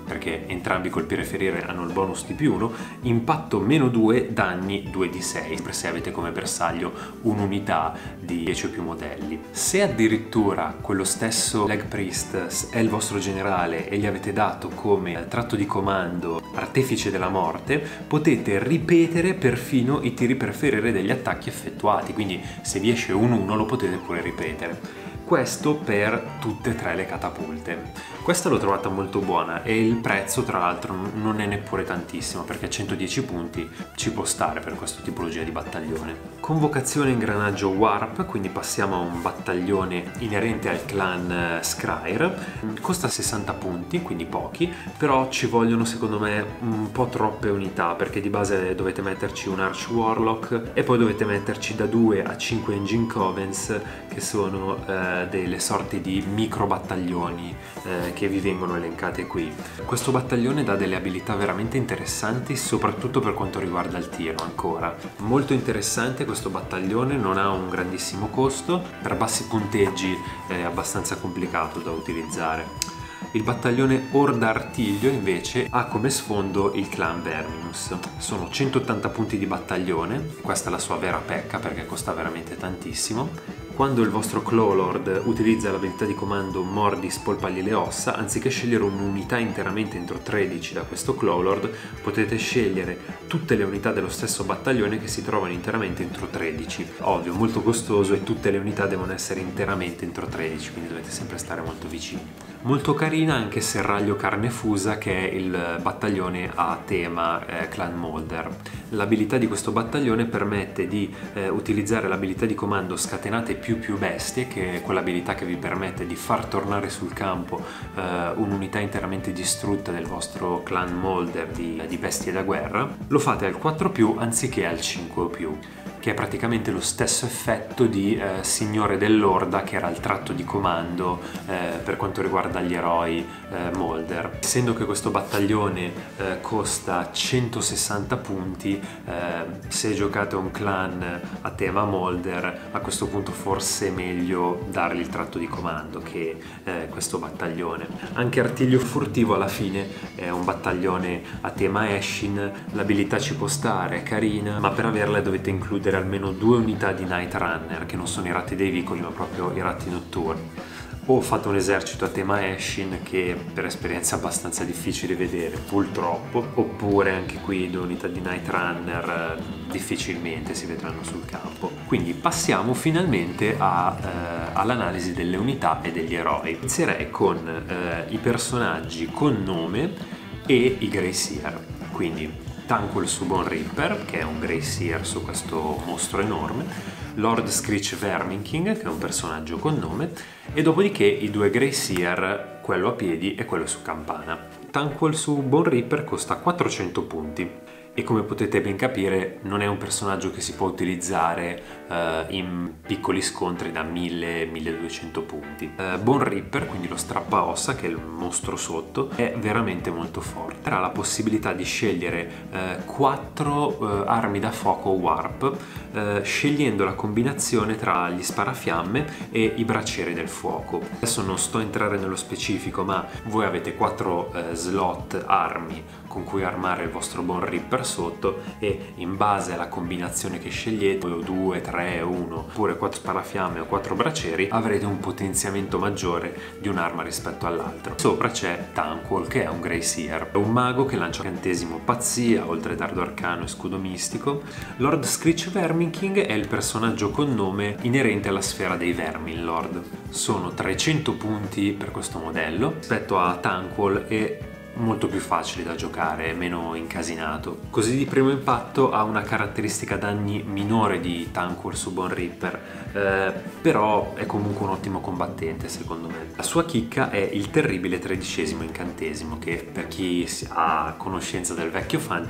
Speaker 1: perché entrambi i colpi ferire hanno il bonus di più uno, impatto meno due, danni due di sei, sempre se avete come bersaglio un'unità di dieci o più modelli. Se addirittura quello stesso Leg Priest è il vostro generale e gli avete dato come tratto di comando Artefice della Morte, potete ripetere perfino i tiri per ferire degli attacchi effettuati, quindi se vi esce un uno lo potete pure ripetere. Questo per tutte e tre le catapulte. Questa l'ho trovata molto buona e il prezzo tra l'altro non è neppure tantissimo, perché a centodieci punti ci può stare per questa tipologia di battaglione. Convocazione ingranaggio Warp, quindi passiamo a un battaglione inerente al clan Skryre. Costa sessanta punti, quindi pochi, però ci vogliono secondo me un po' troppe unità, perché di base dovete metterci un Arch Warlock e poi dovete metterci da due a cinque Engine Covens, che sono eh, delle sorti di micro battaglioni eh, che vi vengono elencate qui. Questo battaglione dà delle abilità veramente interessanti, soprattutto per quanto riguarda il tiro. Ancora molto interessante questo battaglione, non ha un grandissimo costo, per bassi punteggi è abbastanza complicato da utilizzare. Il battaglione Orda Artiglio invece ha come sfondo il clan Verminus. Sono centottanta punti di battaglione, questa è la sua vera pecca perché costa veramente tantissimo. Quando il vostro Clawlord utilizza l'abilità di comando Mordi spolpagli le ossa, anziché scegliere un'unità interamente entro tredici da questo Clawlord, potete scegliere tutte le unità dello stesso battaglione che si trovano interamente entro tredici. Ovvio, molto costoso e tutte le unità devono essere interamente entro tredici, quindi dovete sempre stare molto vicini. Molto carina anche Serraglio Carnefusa, che è il battaglione a tema eh, Clan Molder. L'abilità di questo battaglione permette di eh, utilizzare l'abilità di comando Scatenate più più bestie, che è quell'abilità che vi permette di far tornare sul campo eh, un'unità interamente distrutta del vostro Clan Molder di, di bestie da guerra. Lo fate al quattro più anziché al cinque più, che è praticamente lo stesso effetto di eh, Signore dell'Orda, che era il tratto di comando eh, per quanto riguarda gli eroi eh, Molder. Essendo che questo battaglione eh, costa centosessanta punti, eh, se giocate un clan a tema Molder, a questo punto forse è meglio dargli il tratto di comando che eh, questo battaglione. Anche Artiglio Furtivo alla fine è un battaglione a tema Eshin, l'abilità ci può stare, è carina, ma per averla dovete includere almeno due unità di Night Runner, che non sono i ratti dei vicoli ma proprio i ratti notturni. O fate un esercito a tema Eshin, che per esperienza è abbastanza difficile vedere purtroppo, oppure anche qui due unità di Night Runner eh, difficilmente si vedranno sul campo. Quindi passiamo finalmente a, eh, all'analisi delle unità e degli eroi. Inizierei con eh, i personaggi con nome e i Grey Seer. Quindi Tanquol su Bone Reaper, che è un Grey Seer su questo mostro enorme, Lord Screech Verminking, che è un personaggio con nome, e dopodiché i due Grey Seer, quello a piedi e quello su campana. Tanquol su Bone Reaper costa quattrocento punti e, come potete ben capire, non è un personaggio che si può utilizzare uh, in piccoli scontri da mille milleduecento punti. Uh, Bone Reaper, quindi lo strappaossa, che è il mostro sotto, è veramente molto forte. Ha la possibilità di scegliere uh, quattro uh, armi da fuoco Warp, uh, scegliendo la combinazione tra gli sparafiamme e i braccieri del fuoco. Adesso non sto a entrare nello specifico, ma voi avete quattro uh, slot armi con cui armare il vostro Bone Reaper sotto, e in base alla combinazione che scegliete, due, tre, uno, oppure quattro sparafiamme o quattro braccieri, avrete un potenziamento maggiore di un'arma rispetto all'altra. Sopra c'è Tanquol, che è un Grey Seer, è un mago che lancia incantesimo pazzia, oltre dardo arcano e scudo mistico. Lord Screech Verminking è il personaggio con nome inerente alla sfera dei Vermin Lord. Sono trecento punti per questo modello rispetto a Tanquol, e molto più facile da giocare, meno incasinato. Così di primo impatto ha una caratteristica danni minore di Tanquol su Bone Reaper, eh, però è comunque un ottimo combattente secondo me. La sua chicca è il terribile tredicesimo incantesimo, che per chi ha conoscenza del vecchio fantasy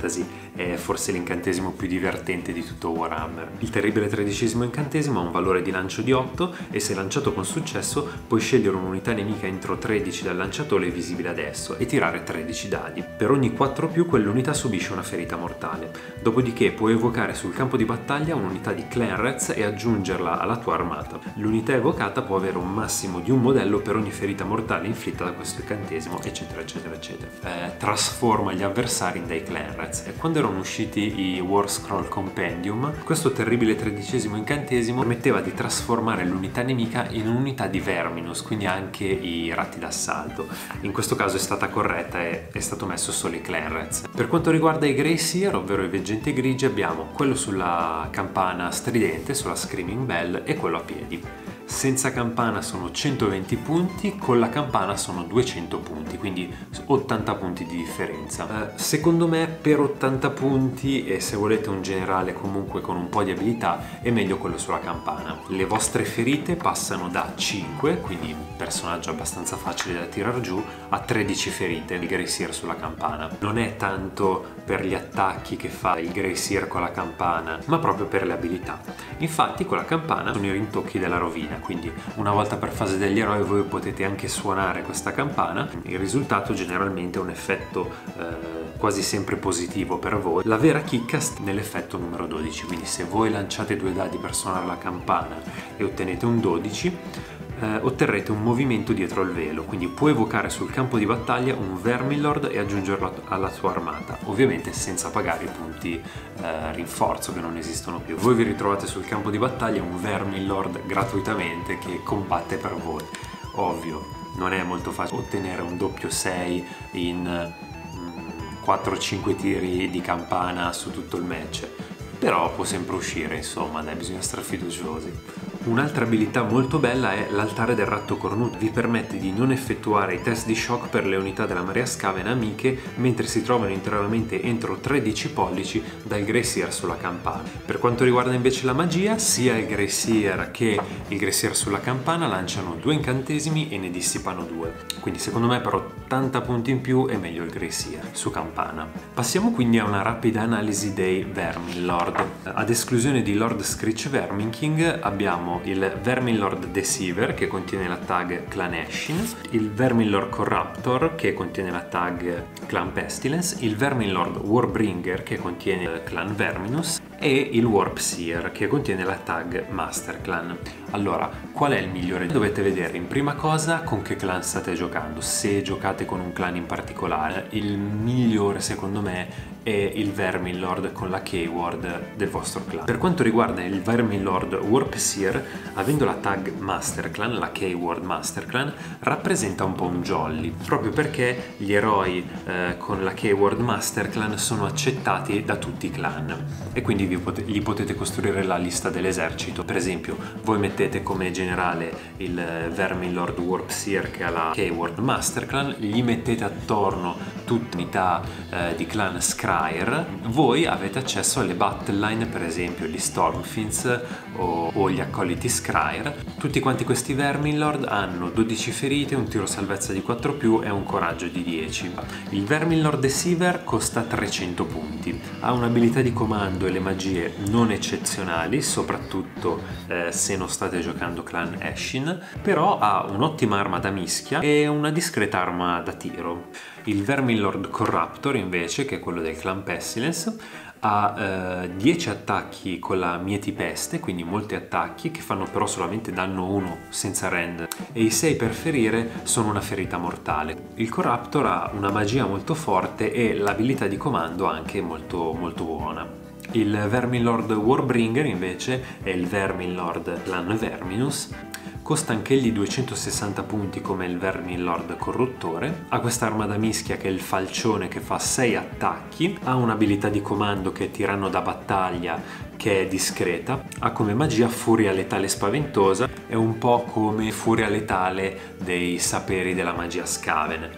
Speaker 1: è forse l'incantesimo più divertente di tutto Warhammer. Il terribile tredicesimo incantesimo ha un valore di lancio di otto e se lanciato con successo puoi scegliere un'unità nemica entro tredici dal lanciatore visibile adesso e tirare tredici dadi. Per ogni quattro più quell'unità subisce una ferita mortale. Dopodiché puoi evocare sul campo di battaglia un'unità di Clanrats e aggiungerla alla tua armata. L'unità evocata può avere un massimo di un modello per ogni ferita mortale inflitta da questo incantesimo, eccetera eccetera eccetera. Eh, trasforma gli avversari in dei Clanrats. E quando erano usciti i War Scroll Compendium, questo terribile tredicesimo incantesimo permetteva di trasformare l'unità nemica in un'unità di Verminus, quindi anche i ratti d'assalto. In questo caso è stata corretta e è stato messo solo i Clanrats. Per quanto riguarda i Grey Seer, ovvero i veggenti grigi, abbiamo quello sulla campana stridente, sulla Screaming Bell, e quello a piedi. Senza campana sono centoventi punti, con la campana sono duecento punti, quindi ottanta punti di differenza. Eh, secondo me per ottanta punti, e se volete un generale comunque con un po' di abilità, è meglio quello sulla campana. Le vostre ferite passano da cinque, quindi un personaggio abbastanza facile da tirar giù, a tredici ferite il Grey Seer sulla campana. Non è tanto per gli attacchi che fa il Grey Seer con la campana, ma proprio per le abilità. Infatti con la campana sono i rintocchi della rovina, quindi una volta per fase degli eroi voi potete anche suonare questa campana. Il risultato generalmente è un effetto eh, quasi sempre positivo per voi. La vera chicca sta nell'effetto numero dodici, quindi se voi lanciate due dadi per suonare la campana e ottenete un dodici, eh, otterrete un movimento dietro il velo, quindi puoi evocare sul campo di battaglia un Verminlord e aggiungerlo alla tua armata, ovviamente senza pagare i punti eh, rinforzo che non esistono più. Voi vi ritrovate sul campo di battaglia un Verminlord gratuitamente che combatte per voi. Ovvio, non è molto facile ottenere un doppio sei in quattro cinque tiri di campana su tutto il match, però può sempre uscire, insomma, dai, bisogna stare fiduciosi. Un'altra abilità molto bella è l'altare del ratto cornuto, vi permette di non effettuare i test di shock per le unità della Marea Scaven amiche mentre si trovano interamente entro tredici pollici dal Grey Seer sulla campana. Per quanto riguarda invece la magia, sia il Grey Seer che il Grey Seer sulla campana lanciano due incantesimi e ne dissipano due, quindi secondo me per ottanta punti in più è meglio il Grey Seer su campana. Passiamo quindi a una rapida analisi dei Verminlord. Ad esclusione di Lord Screech Verminking abbiamo il Verminlord Deceiver che contiene la tag Clan Ashin, il Verminlord Corruptor che contiene la tag Clan Pestilence, il Verminlord Warbringer che contiene Clan Verminus e il Warp Seer che contiene la tag Master Clan. Allora, qual è il migliore? Dovete vedere in prima cosa con che clan state giocando. Se giocate con un clan in particolare, il migliore secondo me è il Verminlord con la keyword del vostro clan. Per quanto riguarda il Verminlord Warp Seer, avendo la tag Master Clan, la keyword Master Clan, rappresenta un po' un jolly, proprio perché gli eroi eh, con la keyword Master Clan sono accettati da tutti i clan e quindi vi pot- gli potete costruire la lista dell'esercito. Per esempio, voi mettete come generale il Verminlord Warp Seer che ha la keyword Master Clan, gli mettete attorno tutte unità eh, di clan Scryer, voi avete accesso alle battle line, per esempio gli Stormfiends o, o gli accoliti Scryer. Tutti quanti questi Verminlord hanno dodici ferite, un tiro salvezza di quattro più e un coraggio di dieci. Il Verminlord Deceiver costa trecento punti, ha un'abilità di comando e le magie non eccezionali, soprattutto eh, se non state giocando clan Ashin, però ha un'ottima arma da mischia e una discreta arma da tiro. Il Verminlord Corruptor invece, che è quello del clan Pestilence, ha eh, dieci attacchi con la mietipeste, quindi molti attacchi che fanno però solamente danno uno senza rend, e i sei per ferire sono una ferita mortale. Il Corruptor ha una magia molto forte e l'abilità di comando anche molto molto buona. Il Verminlord Warbringer invece è il Verminlord clan Verminus, costa anch'egli duecentosessanta punti come il Verminlord Corruttore, ha quest'arma da mischia che è il falcione che fa sei attacchi, ha un'abilità di comando che è tiranno da battaglia che è discreta, ha come magia furia letale spaventosa, è un po' come furia letale dei saperi della magia Skaven.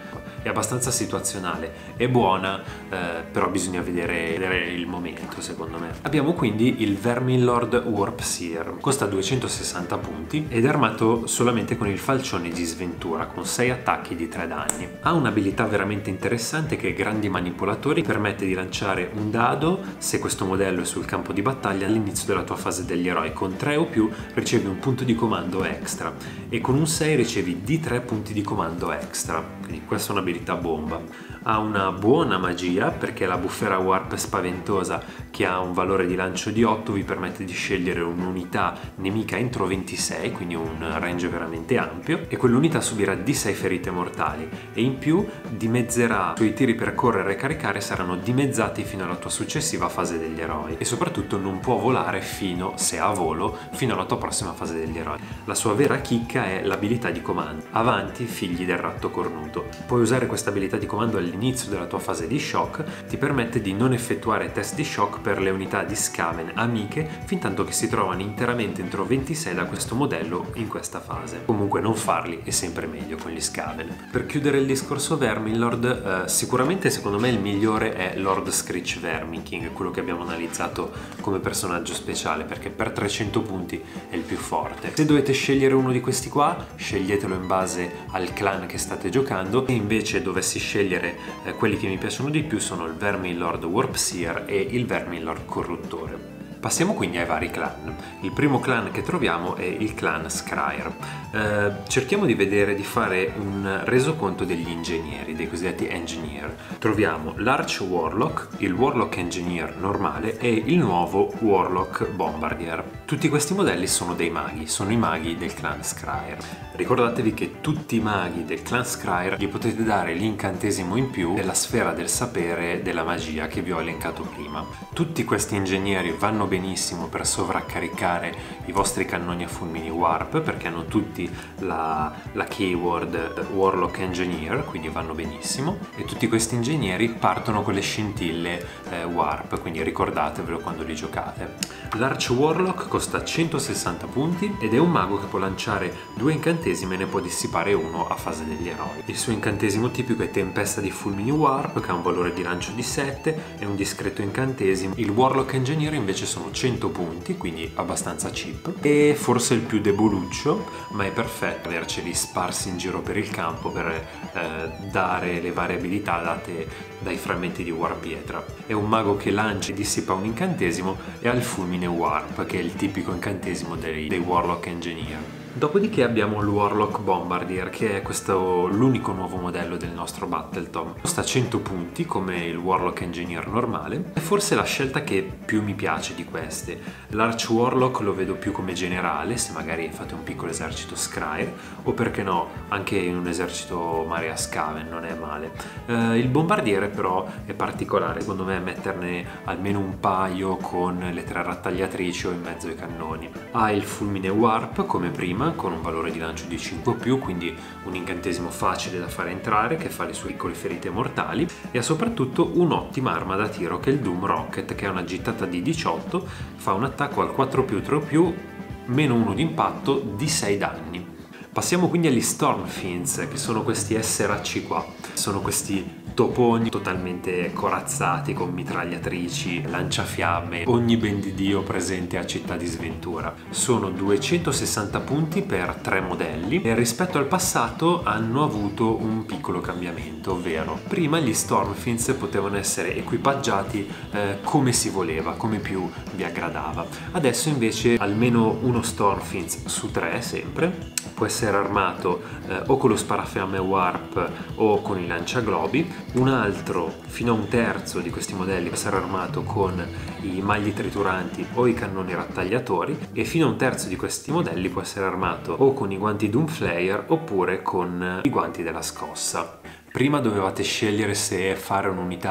Speaker 1: è abbastanza situazionale, è buona, eh, però bisogna vedere, vedere il momento secondo me. Abbiamo quindi il Verminlord Warp Seer, costa duecentosessanta punti ed è armato solamente con il falcione di sventura con sei attacchi di tre danni. Ha un'abilità veramente interessante che è Grandi Manipolatori, permette di lanciare un dado se questo modello è sul campo di battaglia all'inizio della tua fase degli eroi. Con tre o più ricevi un punto di comando extra e con un sei ricevi di tre punti di comando extra, quindi questa è un'abilità bomba. Ha una buona magia perché la bufera warp spaventosa, che ha un valore di lancio di otto, vi permette di scegliere un'unità nemica entro ventisei, quindi un range veramente ampio, e quell'unità subirà di sei ferite mortali e in più dimezzerà i suoi tiri per correre e caricare, saranno dimezzati fino alla tua successiva fase degli eroi, e soprattutto non può volare fino, se ha volo, fino alla tua prossima fase degli eroi. La sua vera chicca è l'abilità di comando: avanti figli del ratto cornuto. Puoi usare questa abilità di comando all'inizio della tua fase di shock, ti permette di non effettuare test di shock per le unità di Skaven amiche fin tanto che si trovano interamente entro ventisei da questo modello in questa fase. Comunque non farli è sempre meglio con gli Skaven. Per chiudere il discorso Verminlord, eh, sicuramente secondo me il migliore è Lord Screech Verminking, quello che abbiamo analizzato come personaggio speciale, perché per trecento punti è il più forte. Se dovete scegliere uno di questi qua, sceglietelo in base al clan che state giocando, e invece dovessi scegliere eh, quelli che mi piacciono di più sono il Verminlord Warp Seer e il Verminlord Corruttore. Passiamo quindi ai vari clan. Il primo clan che troviamo è il clan Skryre. Eh, cerchiamo di vedere, di fare un resoconto degli ingegneri, dei cosiddetti engineer. Troviamo l'Arch Warlock, il Warlock Engineer normale e il nuovo Warlock Bombardier. Tutti questi modelli sono dei maghi, sono i maghi del clan Skryre. Ricordatevi che tutti i maghi del clan Skryre gli potete dare l'incantesimo in più della sfera del sapere della magia che vi ho elencato prima. Tutti questi ingegneri vanno benissimo per sovraccaricare i vostri cannoni a fulmini warp, perché hanno tutti la, la keyword Warlock Engineer, quindi vanno benissimo, e tutti questi ingegneri partono con le scintille eh, warp, quindi ricordatevelo quando li giocate. L'Arch Warlock costa centosessanta punti ed è un mago che può lanciare due incantesimi e ne può dissipare uno a fase degli eroi. Il suo incantesimo tipico è Tempesta di fulmini warp, che ha un valore di lancio di sette e un discreto incantesimo. Il Warlock Engineer invece sono cento punti, quindi abbastanza cheap, e forse il più deboluccio, ma è perfetto averceli sparsi in giro per il campo per eh, dare le varie abilità date dai frammenti di War Pietra. È un mago che lancia e dissipa un incantesimo e ha il fulmine warp, che è il tipico incantesimo dei, dei Warlock Engineer. Dopodiché abbiamo il Warlock Bombardier, che è questo l'unico nuovo modello del nostro Battletome. Costa cento punti come il Warlock Engineer normale, è forse la scelta che più mi piace di queste. L'Arch Warlock lo vedo più come generale, se magari fate un piccolo esercito Skryre, o perché no, anche in un esercito Marea Skaven non è male. Eh, il Bombardiere però è particolare, secondo me metterne almeno un paio con le tre rattagliatrici o in mezzo ai cannoni. Ha il fulmine Warp come prima, con un valore di lancio di cinque o più, quindi un incantesimo facile da fare entrare che fa le sue piccole ferite mortali, e ha soprattutto un'ottima arma da tiro che è il Doom Rocket, che ha una gittata di diciotto, fa un attacco al quattro più tre o più, meno uno di impatto di sei danni. Passiamo quindi agli Stormfiends, che sono questi esseracci qua. Sono questi toponi totalmente corazzati con mitragliatrici, lanciafiamme, ogni ben di Dio presente a Città di Sventura. Sono duecentosessanta punti per tre modelli e rispetto al passato hanno avuto un piccolo cambiamento, ovvero prima gli Stormfiends potevano essere equipaggiati eh, come si voleva, come più vi aggradava. Adesso invece almeno uno Stormfiends su tre sempre può essere armato eh, o con lo sparafiamme warp o con i lanciaglobi. Un altro, fino a un terzo di questi modelli, può essere armato con i magli trituranti o i cannoni rattagliatori, e fino a un terzo di questi modelli può essere armato o con i guanti Doomflayer oppure con i guanti della scossa. Prima dovevate scegliere se fare un'unità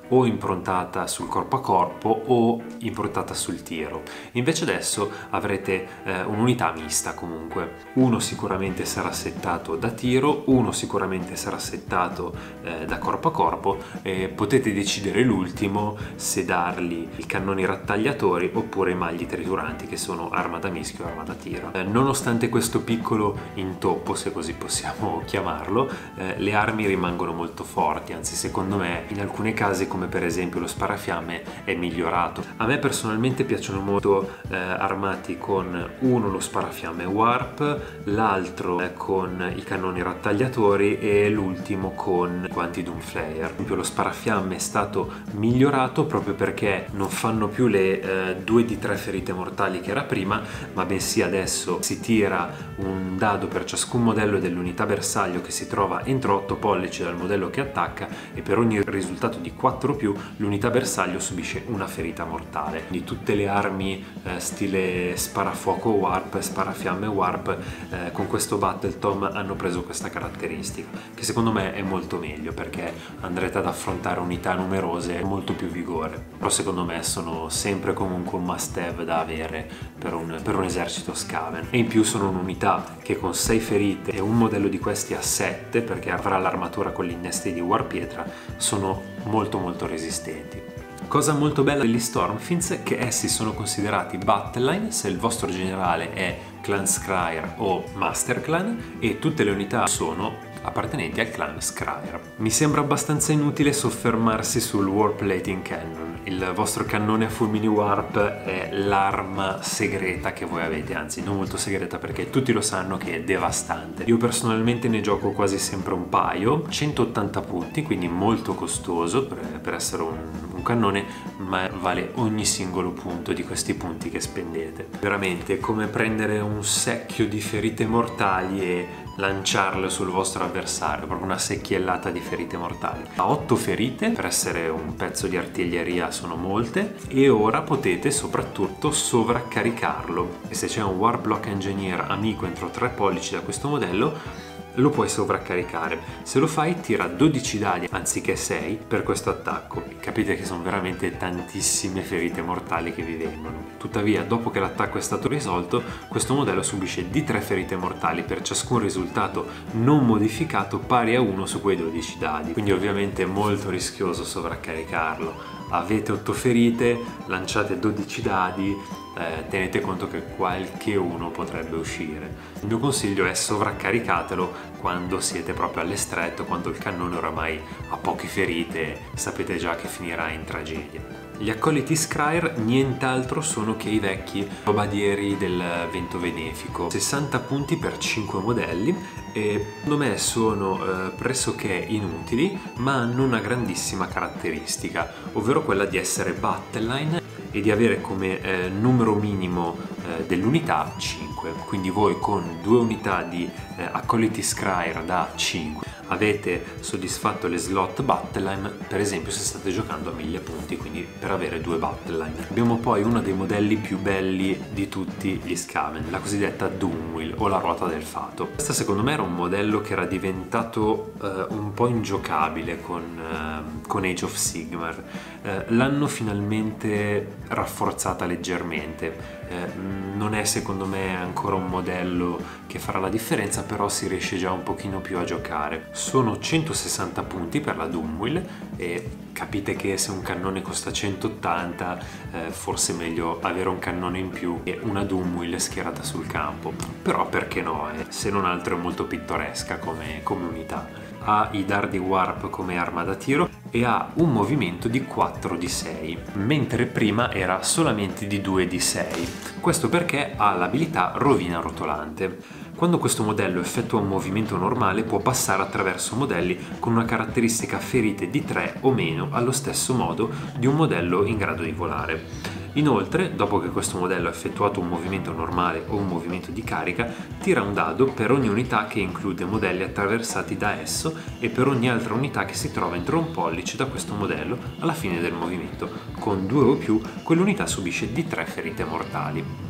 Speaker 1: o improntata sul corpo a corpo o improntata sul tiro. Invece adesso avrete eh, un'unità mista comunque. Uno sicuramente sarà settato da tiro, uno sicuramente sarà settato eh, da corpo a corpo, e potete decidere l'ultimo se dargli i cannoni rattagliatori oppure i magli trituranti, che sono arma da mischio e arma da tiro. Eh, nonostante questo piccolo intoppo, se così possiamo chiamarlo, eh, le armi rimangono molto forti, anzi secondo me in alcuni casi, come per esempio lo sparafiamme, è migliorato. A me personalmente piacciono molto eh, armati con uno lo sparafiamme warp, l'altro eh, con i cannoni rattagliatori e l'ultimo con guanti Doomflayer. Per esempio lo sparafiamme è stato migliorato proprio perché non fanno più le eh, due di tre ferite mortali che era prima, ma bensì adesso si tira un dado per ciascun modello dell'unità bersaglio che si trova entro otto pollici dal modello che attacca, e per ogni risultato di quattro o più l'unità bersaglio subisce una ferita mortale. Quindi tutte le armi eh, stile sparafuoco warp, sparafiamme warp eh, con questo Battletom hanno preso questa caratteristica, che secondo me è molto meglio perché andrete ad affrontare unità numerose con molto più vigore. Però secondo me sono sempre comunque un must have da avere per un, per un esercito Skaven, e in più sono un'unità che con sei ferite e un modello di questi a sette, perché avrà l'armatura con gli innesti di Warpietra, sono molto molto resistenti. Cosa molto bella degli Stormfiends è che essi sono considerati Battleline se il vostro generale è Clan Skryre o Master Clan, e tutte le unità sono appartenenti al clan Skryre. Mi sembra abbastanza inutile soffermarsi sul Warplating Cannon. Il vostro cannone a fulmini warp è l'arma segreta che voi avete, anzi non molto segreta perché tutti lo sanno che è devastante. Io personalmente ne gioco quasi sempre un paio, centottanta punti, quindi molto costoso per, per essere un, un cannone, ma vale ogni singolo punto di questi punti che spendete. Veramente è come prendere un secchio di ferite mortali e lanciarle sul vostro avversario, proprio una secchiellata di ferite mortali. Ha otto ferite, per essere un pezzo di artiglieria sono molte, e ora potete soprattutto sovraccaricarlo, e se c'è un Warblock Engineer amico entro tre pollici da questo modello lo puoi sovraccaricare. Se lo fai tira dodici dadi anziché sei per questo attacco. Capite che sono veramente tantissime ferite mortali che vi vengono. Tuttavia, dopo che l'attacco è stato risolto, questo modello subisce di tre ferite mortali per ciascun risultato non modificato pari a uno su quei dodici dadi. Quindi ovviamente è molto rischioso sovraccaricarlo. Avete otto ferite, lanciate dodici dadi, eh, tenete conto che qualche uno potrebbe uscire. Il mio consiglio è sovraccaricatelo quando siete proprio alle strette, quando il cannone oramai ha poche ferite, sapete già che finirà in tragedia. Gli accoliti Skryre nient'altro sono che i vecchi badieri del vento benefico, sessanta punti per cinque modelli, e secondo me sono eh, pressoché inutili, ma hanno una grandissima caratteristica, ovvero quella di essere Battleline e di avere come eh, numero minimo eh, dell'unità cinque. Quindi voi con due unità di eh, accoliti Skryre da cinque avete soddisfatto le slot Battleline, per esempio se state giocando a mille punti, quindi per avere due Battleline. Abbiamo poi uno dei modelli più belli di tutti gli Skaven, la cosiddetta Doomwheel o la ruota del fato. Questa secondo me era un modello che era diventato eh, un po' ingiocabile con, eh, con Age of Sigmar. Eh, l'hanno finalmente rafforzata leggermente. Eh, non è secondo me ancora un modello che farà la differenza, però si riesce già un pochino più a giocare. Sono centosessanta punti per la Doomwheel e capite che se un cannone costa centottanta eh, forse è meglio avere un cannone in più e una Doomwheel schierata sul campo, però perché no, eh? Se non altro è molto pittoresca come, come unità. Ha i dardi warp come arma da tiro e ha un movimento di quattro di sei, mentre prima era solamente di due di sei. Questo perché ha l'abilità rovina rotolante. Quando questo modello effettua un movimento normale può passare attraverso modelli con una caratteristica ferite di tre o meno allo stesso modo di un modello in grado di volare. Inoltre, dopo che questo modello ha effettuato un movimento normale o un movimento di carica, tira un dado per ogni unità che include modelli attraversati da esso e per ogni altra unità che si trova entro un pollice da questo modello alla fine del movimento. Con due o più, quell'unità subisce di tre ferite mortali.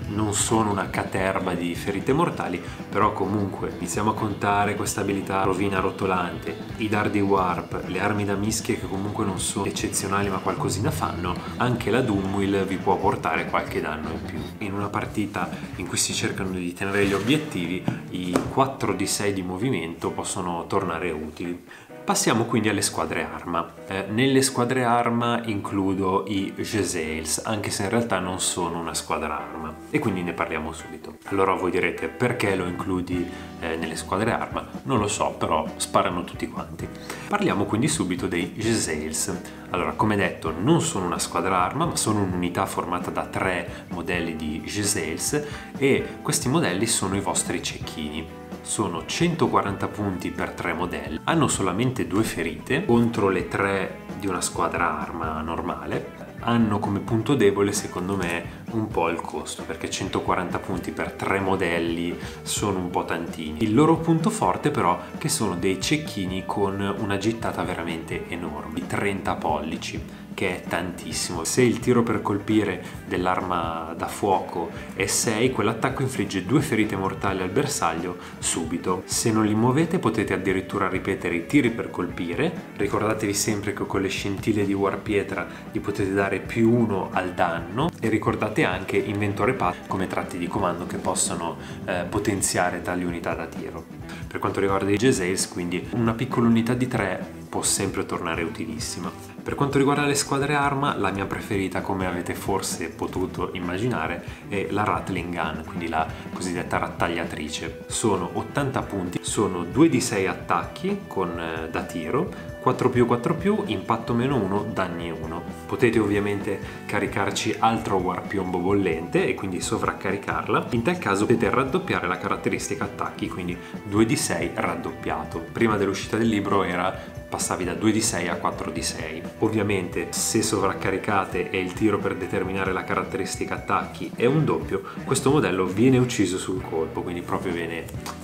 Speaker 1: non sono una caterba di ferite mortali, però comunque iniziamo a contare questa abilità rovina rotolante, i dardi warp, le armi da mischie che comunque non sono eccezionali ma qualcosina fanno, anche la Doomwheel vi può portare qualche danno in più. In una partita in cui si cercano di tenere gli obiettivi, i quattro di sei di movimento possono tornare utili. Passiamo quindi alle squadre arma. Eh, nelle squadre arma includo i Jezzails, anche se in realtà non sono una squadra arma, e quindi ne parliamo subito. Allora voi direte, perché lo includi eh, nelle squadre arma? Non lo so, però sparano tutti quanti. Parliamo quindi subito dei Jezzails. Allora, come detto, non sono una squadra arma, ma sono un'unità formata da tre modelli di Jezzails, e questi modelli sono i vostri cecchini. Sono centoquaranta punti per tre modelli, hanno solamente due ferite contro le tre di una squadra arma normale. Hanno come punto debole, secondo me, un po' il costo, perché centoquaranta punti per tre modelli sono un po' tantini. Il loro punto forte però è che sono dei cecchini con una gittata veramente enorme, di trenta pollici, che è tantissimo. Se il tiro per colpire dell'arma da fuoco è sei, quell'attacco infligge due ferite mortali al bersaglio subito. Se non li muovete potete addirittura ripetere i tiri per colpire. Ricordatevi sempre che con le scintille di War Pietra gli potete dare più uno al danno, e ricordate anche Inventore Path come tratti di comando che possono eh, potenziare tali unità da tiro. Per quanto riguarda i Jezzails, quindi una piccola unità di tre può sempre tornare utilissima. Per quanto riguarda le squadre arma, la mia preferita, come avete forse potuto immaginare, è la Rattling Gun, quindi la cosiddetta rattagliatrice. Sono ottanta punti, sono due di sei attacchi con, eh, da tiro, quattro più quattro più, impatto meno uno, danni uno. Potete ovviamente caricarci altro War Piombo bollente e quindi sovraccaricarla. In tal caso potete raddoppiare la caratteristica attacchi, quindi due di sei raddoppiato. Prima dell'uscita del libro era passavi da due di sei a quattro di sei. Ovviamente se sovraccaricate e il tiro per determinare la caratteristica attacchi è un doppio, questo modello viene ucciso sul colpo, quindi proprio viene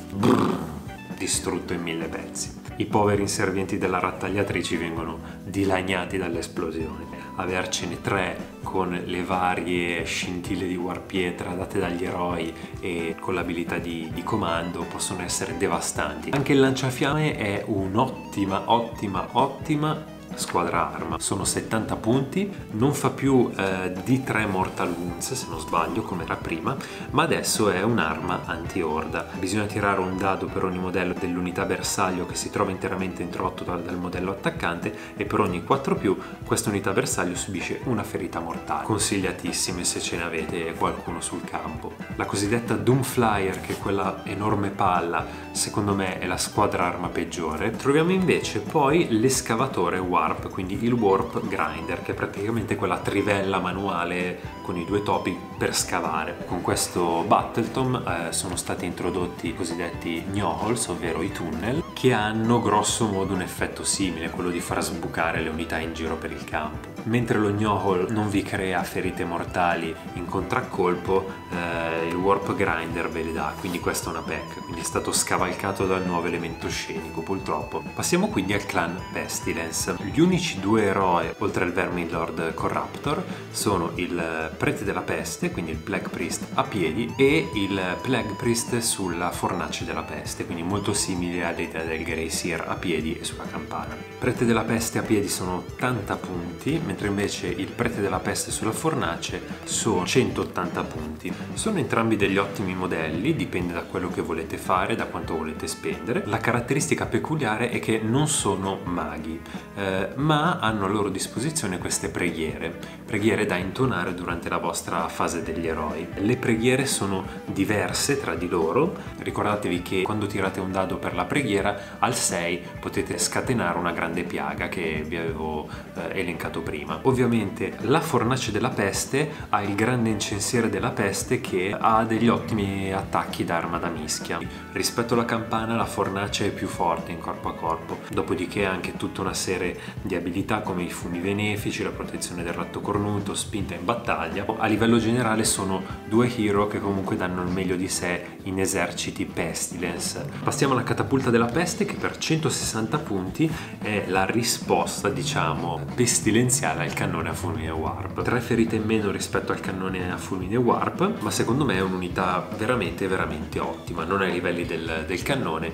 Speaker 1: distrutto in mille pezzi. I poveri inservienti della rattagliatrice vengono dilaniati dall'esplosione. Avercene tre con le varie scintille di War Pietra date dagli eroi e con l'abilità di, di comando possono essere devastanti. Anche il lanciafiamme è un'ottima, ottima, ottima squadra arma. Sono settanta punti, non fa più eh, di tre mortal wounds se non sbaglio come era prima, ma adesso è un'arma anti-orda. Bisogna tirare un dado per ogni modello dell'unità bersaglio che si trova interamente introdotto dal, dal modello attaccante, e per ogni quattro più questa unità bersaglio subisce una ferita mortale. Consigliatissime se ce ne avete qualcuno sul campo. La cosiddetta Doomflyer, che è quella enorme palla, secondo me è la squadra arma peggiore. Troviamo invece poi l'escavatore Warp, quindi il Warp Grinder, che è praticamente quella trivella manuale con i due topi per scavare. Con questo Battletom eh, sono stati introdotti i cosiddetti Gnolls, ovvero i tunnel, che hanno grosso modo un effetto simile, quello di far sbucare le unità in giro per il campo. Mentre lo Gnoll non vi crea ferite mortali in contraccolpo, eh, il Warp Grinder ve le dà, quindi questa è una pecca, quindi è stato scavalcato dal nuovo elemento scenico purtroppo. Passiamo quindi al clan Pestilence. Gli unici due eroi oltre al Verminlord Corruptor sono il Prete della Peste, quindi il Plague Priest a piedi, e il Plague Priest sulla Fornace della Peste, quindi molto simile all'idea del Grey Seer a piedi e sulla campana. Prete della Peste a piedi sono ottanta punti, mentre invece il Prete della Peste sulla Fornace sono centottanta punti. Sono entrambi degli ottimi modelli, dipende da quello che volete fare, da quanto volete spendere. La caratteristica peculiare è che non sono maghi, eh, ma hanno a loro disposizione queste preghiere, preghiere da intonare durante la vostra fase degli eroi. Le preghiere sono diverse tra di loro, ricordatevi che quando tirate un dado per la preghiera al sei potete scatenare una grande piaga che vi avevo eh, elencato prima. Ovviamente la Fornace della Peste ha il grande incensiere della peste che ha degli ottimi attacchi d'arma da mischia. Rispetto alla campana la Fornace è più forte in corpo a corpo, dopodiché ha anche tutta una serie di abilità come i fumi benefici, la protezione del ratto cornuto, spinta in battaglia. A livello generale sono due hero che comunque danno il meglio di sé in eserciti Pestilence. Passiamo alla catapulta della peste, che per centosessanta punti è la risposta, diciamo, pestilenziale iniziale al cannone a fulmine warp. Tre ferite in meno rispetto al cannone a fulmine warp, ma secondo me è un'unità veramente veramente ottima, non ai livelli del, del cannone,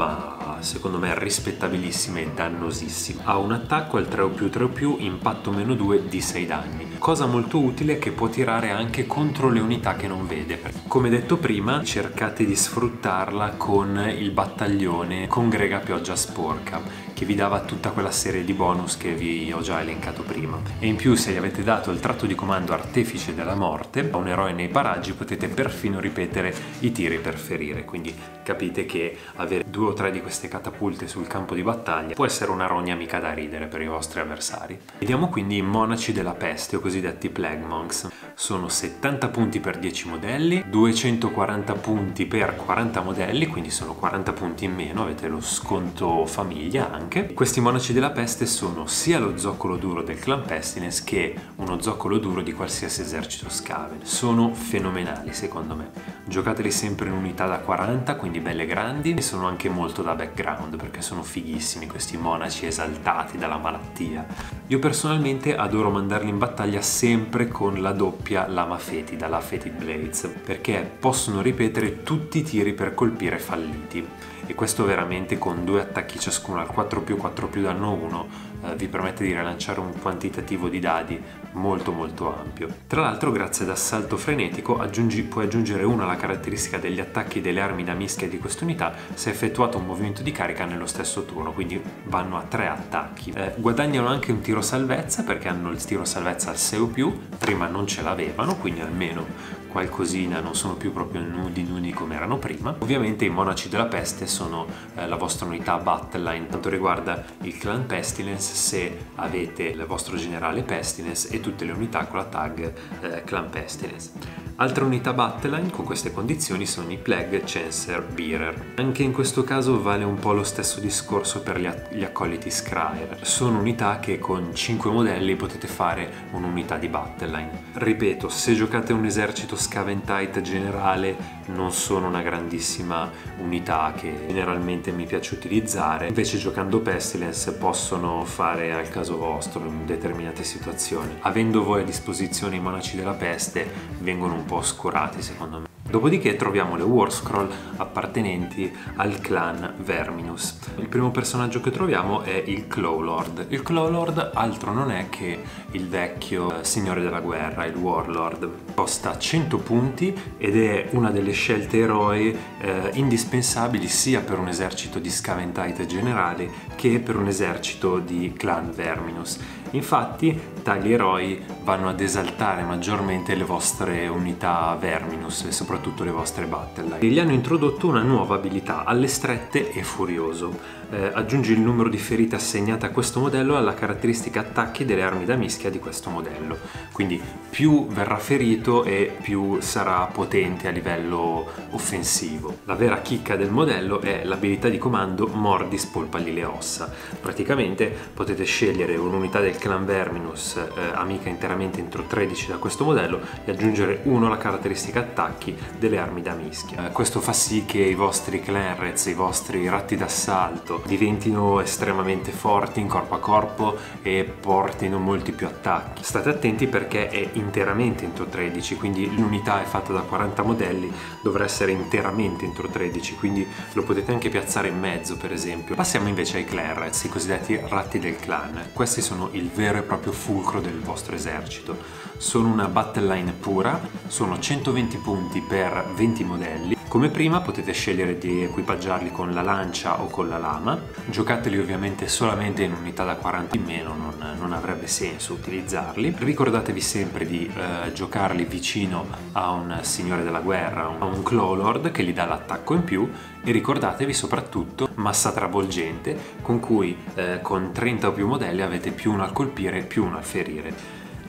Speaker 1: ma secondo me è rispettabilissima e dannosissima. Ha un attacco al tre o più tre o più, impatto meno due di sei danni, cosa molto utile che può tirare anche contro le unità che non vede. Come detto prima, cercate di sfruttarla con il battaglione Congrega Pioggia Sporca, che vi dava tutta quella serie di bonus che vi ho già elencato prima. E in più, se gli avete dato il tratto di comando Artefice della Morte a un eroe nei paraggi, potete perfino ripetere i tiri per ferire, quindi capite che avere due o tre di queste catapulte sul campo di battaglia può essere una rogna mica da ridere per i vostri avversari. Vediamo quindi i Monaci della Peste, o cosiddetti Plague Monks. Sono settanta punti per dieci modelli, duecentoquaranta punti per quaranta modelli, quindi sono quaranta punti in meno, avete lo sconto famiglia anche. Questi Monaci della Peste sono sia lo zoccolo duro del clan Pestilence che uno zoccolo duro di qualsiasi esercito Skaven. Sono fenomenali secondo me. Giocateli sempre in unità da quaranta, quindi belle grandi, e sono anche molto da background perché sono fighissimi questi monaci esaltati dalla malattia. Io personalmente adoro mandarli in battaglia sempre con la doppia lama fetida, la Fetid Blades, perché possono ripetere tutti i tiri per colpire falliti, e questo veramente con due attacchi ciascuno al quattro più quattro più danno uno eh, vi permette di rilanciare un quantitativo di dadi molto molto ampio. Tra l'altro, grazie ad assalto frenetico aggiungi, puoi aggiungere uno alla caratteristica degli attacchi delle armi da mischia di quest'unità se effettuato un movimento di carica nello stesso turno, quindi vanno a tre attacchi. Eh, guadagnano anche un tiro salvezza perché hanno il tiro salvezza al sei o più, prima non ce l'avevano, quindi almeno qualcosina, non sono più proprio nudi nudi come erano prima. Ovviamente i Monaci della Peste sono eh, la vostra unità battleline quanto riguarda il clan Pestilence, se avete il vostro generale Pestilence e tutte le unità con la tag eh, clan Pestilence. Altre unità battleline con queste condizioni sono i Plague Censer Bearer. Anche in questo caso vale un po' lo stesso discorso per gli, gli accoliti Scryer. Sono unità che con cinque modelli potete fare un'unità di battleline. Ripeto, se giocate un esercito Scaventite generale non sono una grandissima unità che generalmente mi piace utilizzare, invece giocando Pestilence possono fare al caso vostro in determinate situazioni. Avendo voi a disposizione i Monaci della Peste vengono un po' oscurati secondo me. Dopodiché troviamo le War Scroll appartenenti al clan Verminus. Il primo personaggio che troviamo è il Clawlord. Il Clawlord altro non è che il vecchio eh, signore della guerra, il Warlord. Costa cento punti ed è una delle scelte eroi eh, indispensabili sia per un esercito di Scaventite generale che per un esercito di clan Verminus. Infatti tali eroi vanno ad esaltare maggiormente le vostre unità Verminus e soprattutto le vostre battleline. Gli hanno introdotto una nuova abilità, alle strette e furioso. Eh, aggiungi il numero di ferite assegnate a questo modello alla caratteristica attacchi delle armi da mischia di questo modello. Quindi più verrà ferito e più sarà potente a livello offensivo. La vera chicca del modello è l'abilità di comando Mordi spolpagli le ossa. Praticamente potete scegliere un'unità del clan Verminus eh, amica interamente entro tredici da questo modello e aggiungere uno alla caratteristica attacchi delle armi da mischia. Eh, questo fa sì che i vostri clanrats, i vostri ratti d'assalto diventino estremamente forti in corpo a corpo e portino molti più attacchi. State attenti perché è interamente entro tredici, quindi l'unità è fatta da quaranta modelli, dovrà essere interamente entro tredici, quindi lo potete anche piazzare in mezzo per esempio. Passiamo invece ai clanrats, i cosiddetti ratti del clan. Questi sono il vero e proprio fulcro del vostro esercito. Sono una battleline pura, sono centoventi punti per venti modelli. Come prima potete scegliere di equipaggiarli con la lancia o con la lama. Giocateli ovviamente solamente in unità da quaranta in meno, non, non avrebbe senso utilizzarli. Ricordatevi sempre di eh, giocarli vicino a un signore della guerra, a un Clawlord che gli dà l'attacco in più, e ricordatevi soprattutto massa travolgente con cui eh, con trenta o più modelli avete più uno al colpire e più uno al ferire.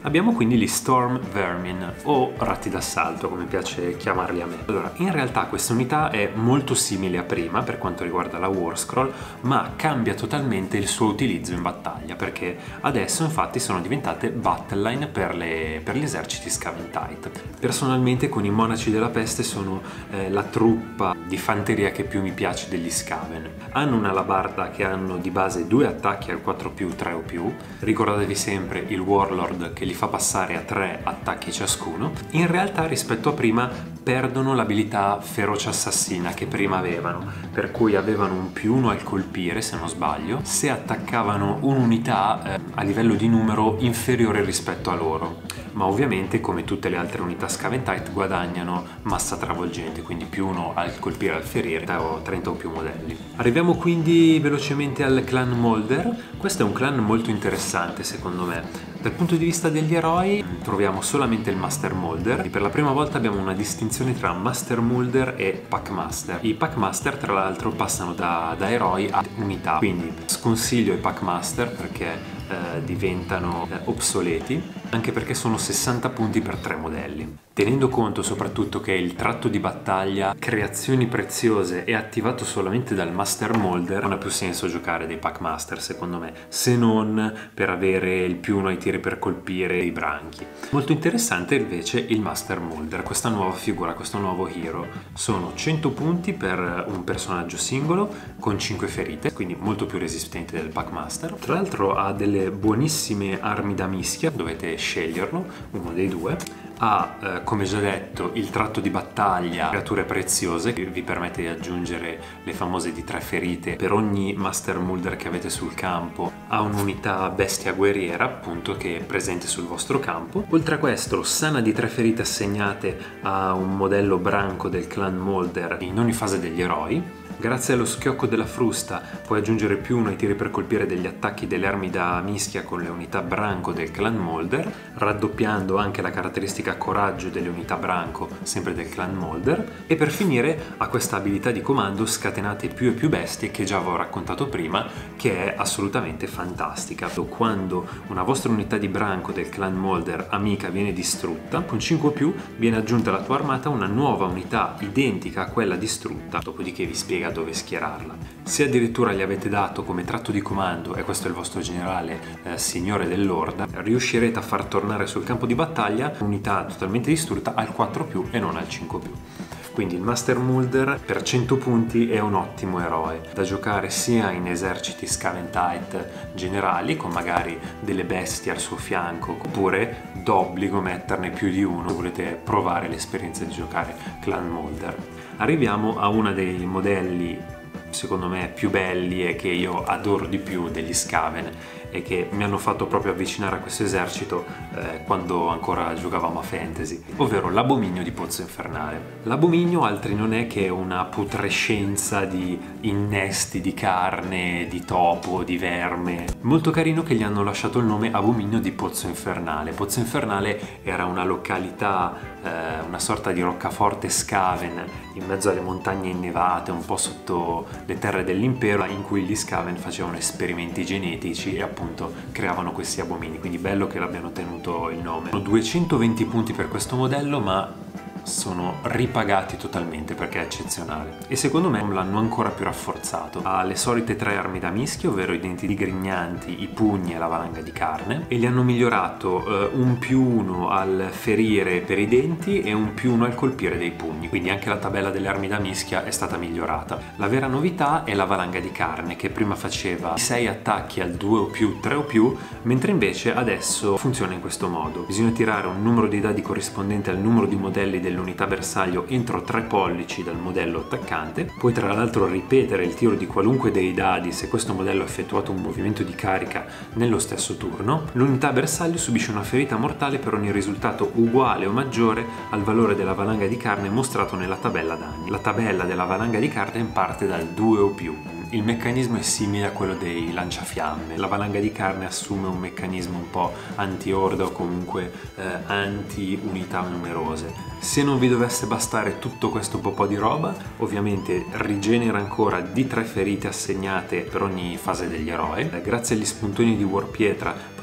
Speaker 1: Abbiamo quindi gli Storm Vermin, o ratti d'assalto come piace chiamarli a me. Allora, in realtà questa unità è molto simile a prima per quanto riguarda la War Scroll, ma cambia totalmente il suo utilizzo in battaglia, perché adesso infatti sono diventate battle line per, le, per gli eserciti Scaventite. Personalmente con i Monaci della Peste sono eh, la truppa di fanteria che più mi piace degli Skaven. Hanno una alabarda che hanno di base due attacchi al quattro più, tre o più. Ricordatevi sempre il Warlord che li fa passare a tre attacchi ciascuno. In realtà rispetto a prima perdono l'abilità feroce assassina che prima avevano, per cui avevano un più uno al colpire, se non sbaglio, se attaccavano un'unità eh, a livello di numero inferiore rispetto a loro. Ma ovviamente, come tutte le altre unità Scaventite, guadagnano massa travolgente, quindi più uno al colpire, al ferire, o trenta o più modelli. Arriviamo quindi velocemente al clan Molder. Questo è un clan molto interessante secondo me. Dal punto di vista degli eroi troviamo solamente il Master Molder. Per la prima volta abbiamo una distinzione tra Master Molder e Packmaster. I Packmaster tra l'altro passano da, da eroi a unità, quindi sconsiglio i Packmaster perché eh, diventano eh, obsoleti, anche perché sono sessanta punti per tre modelli. Tenendo conto soprattutto che il tratto di battaglia creazioni preziose è attivato solamente dal Master Molder, non ha più senso giocare dei Packmaster secondo me, se non per avere il più uno ai tiri per colpire i branchi. Molto interessante invece il Master Molder, questa nuova figura, questo nuovo hero. Sono cento punti per un personaggio singolo con cinque ferite, quindi molto più resistente del Packmaster. Tra l'altro ha delle buonissime armi da mischia, dovete sceglierlo, uno dei due. Ha, eh, come già detto, il tratto di battaglia creature preziose che vi permette di aggiungere le famose di tre ferite per ogni Master Molder che avete sul campo. Ha un'unità bestia guerriera appunto che è presente sul vostro campo. Oltre a questo, sana di tre ferite assegnate a un modello branco del clan Molder in ogni fase degli eroi. Grazie allo schiocco della frusta puoi aggiungere più uno ai tiri per colpire degli attacchi delle armi da mischia con le unità branco del clan Molder, raddoppiando anche la caratteristica coraggio delle unità branco sempre del clan Molder. E per finire ha questa abilità di comando scatenate più e più bestie che già avevo raccontato prima, che è assolutamente fantastica. Quando una vostra unità di branco del clan Molder amica viene distrutta, con cinque o più viene aggiunta alla tua armata una nuova unità identica a quella distrutta, dopodiché vi spiega dove schierarla. Se addirittura gli avete dato come tratto di comando, e questo è il vostro generale eh, signore dell'Orda, riuscirete a far tornare sul campo di battaglia un'unità totalmente distrutta al quattro più e non al cinque più. Quindi il Master Molder per cento punti è un ottimo eroe da giocare sia in eserciti Scaventite generali con magari delle bestie al suo fianco, oppure d'obbligo metterne più di uno se volete provare l'esperienza di giocare clan Molder. Arriviamo a uno dei modelli secondo me più belli e che io adoro di più degli Skaven e che mi hanno fatto proprio avvicinare a questo esercito eh, quando ancora giocavamo a Fantasy, ovvero l'Abominio di Pozzo Infernale. L'Abominio altri non è che una putrescenza di innesti di carne, di topo, di verme. Molto carino che gli hanno lasciato il nome Abominio di Pozzo Infernale. Pozzo Infernale era una località, eh, una sorta di roccaforte Skaven in mezzo alle montagne innevate, un po' sotto le terre dell'impero, in cui gli Skaven facevano esperimenti genetici e appunto creavano questi abomini, quindi bello che l'abbiano tenuto il nome. Sono duecentoventi punti per questo modello, ma sono ripagati totalmente perché è eccezionale e secondo me l'hanno ancora più rafforzato. Ha le solite tre armi da mischia, ovvero i denti digrignanti, i pugni e la valanga di carne, e gli hanno migliorato eh, un più uno al ferire per i denti e un più uno al colpire dei pugni, quindi anche la tabella delle armi da mischia è stata migliorata. La vera novità è la valanga di carne, che prima faceva sei attacchi al due o più, tre o più, mentre invece adesso funziona in questo modo: bisogna tirare un numero di dadi corrispondente al numero di modelli del l'unità bersaglio entro tre pollici dal modello attaccante. Puoi tra l'altro ripetere il tiro di qualunque dei dadi se questo modello ha effettuato un movimento di carica nello stesso turno. L'unità bersaglio subisce una ferita mortale per ogni risultato uguale o maggiore al valore della valanga di carne mostrato nella tabella danni. La tabella della valanga di carne parte dal due o più. Il meccanismo è simile a quello dei lanciafiamme. La valanga di carne assume un meccanismo un po' anti-orda o comunque eh, anti-unità numerose. Se non vi dovesse bastare tutto questo po' di roba, ovviamente rigenera ancora di tre ferite assegnate per ogni fase degli eroi. Grazie agli spuntoni di War Pietra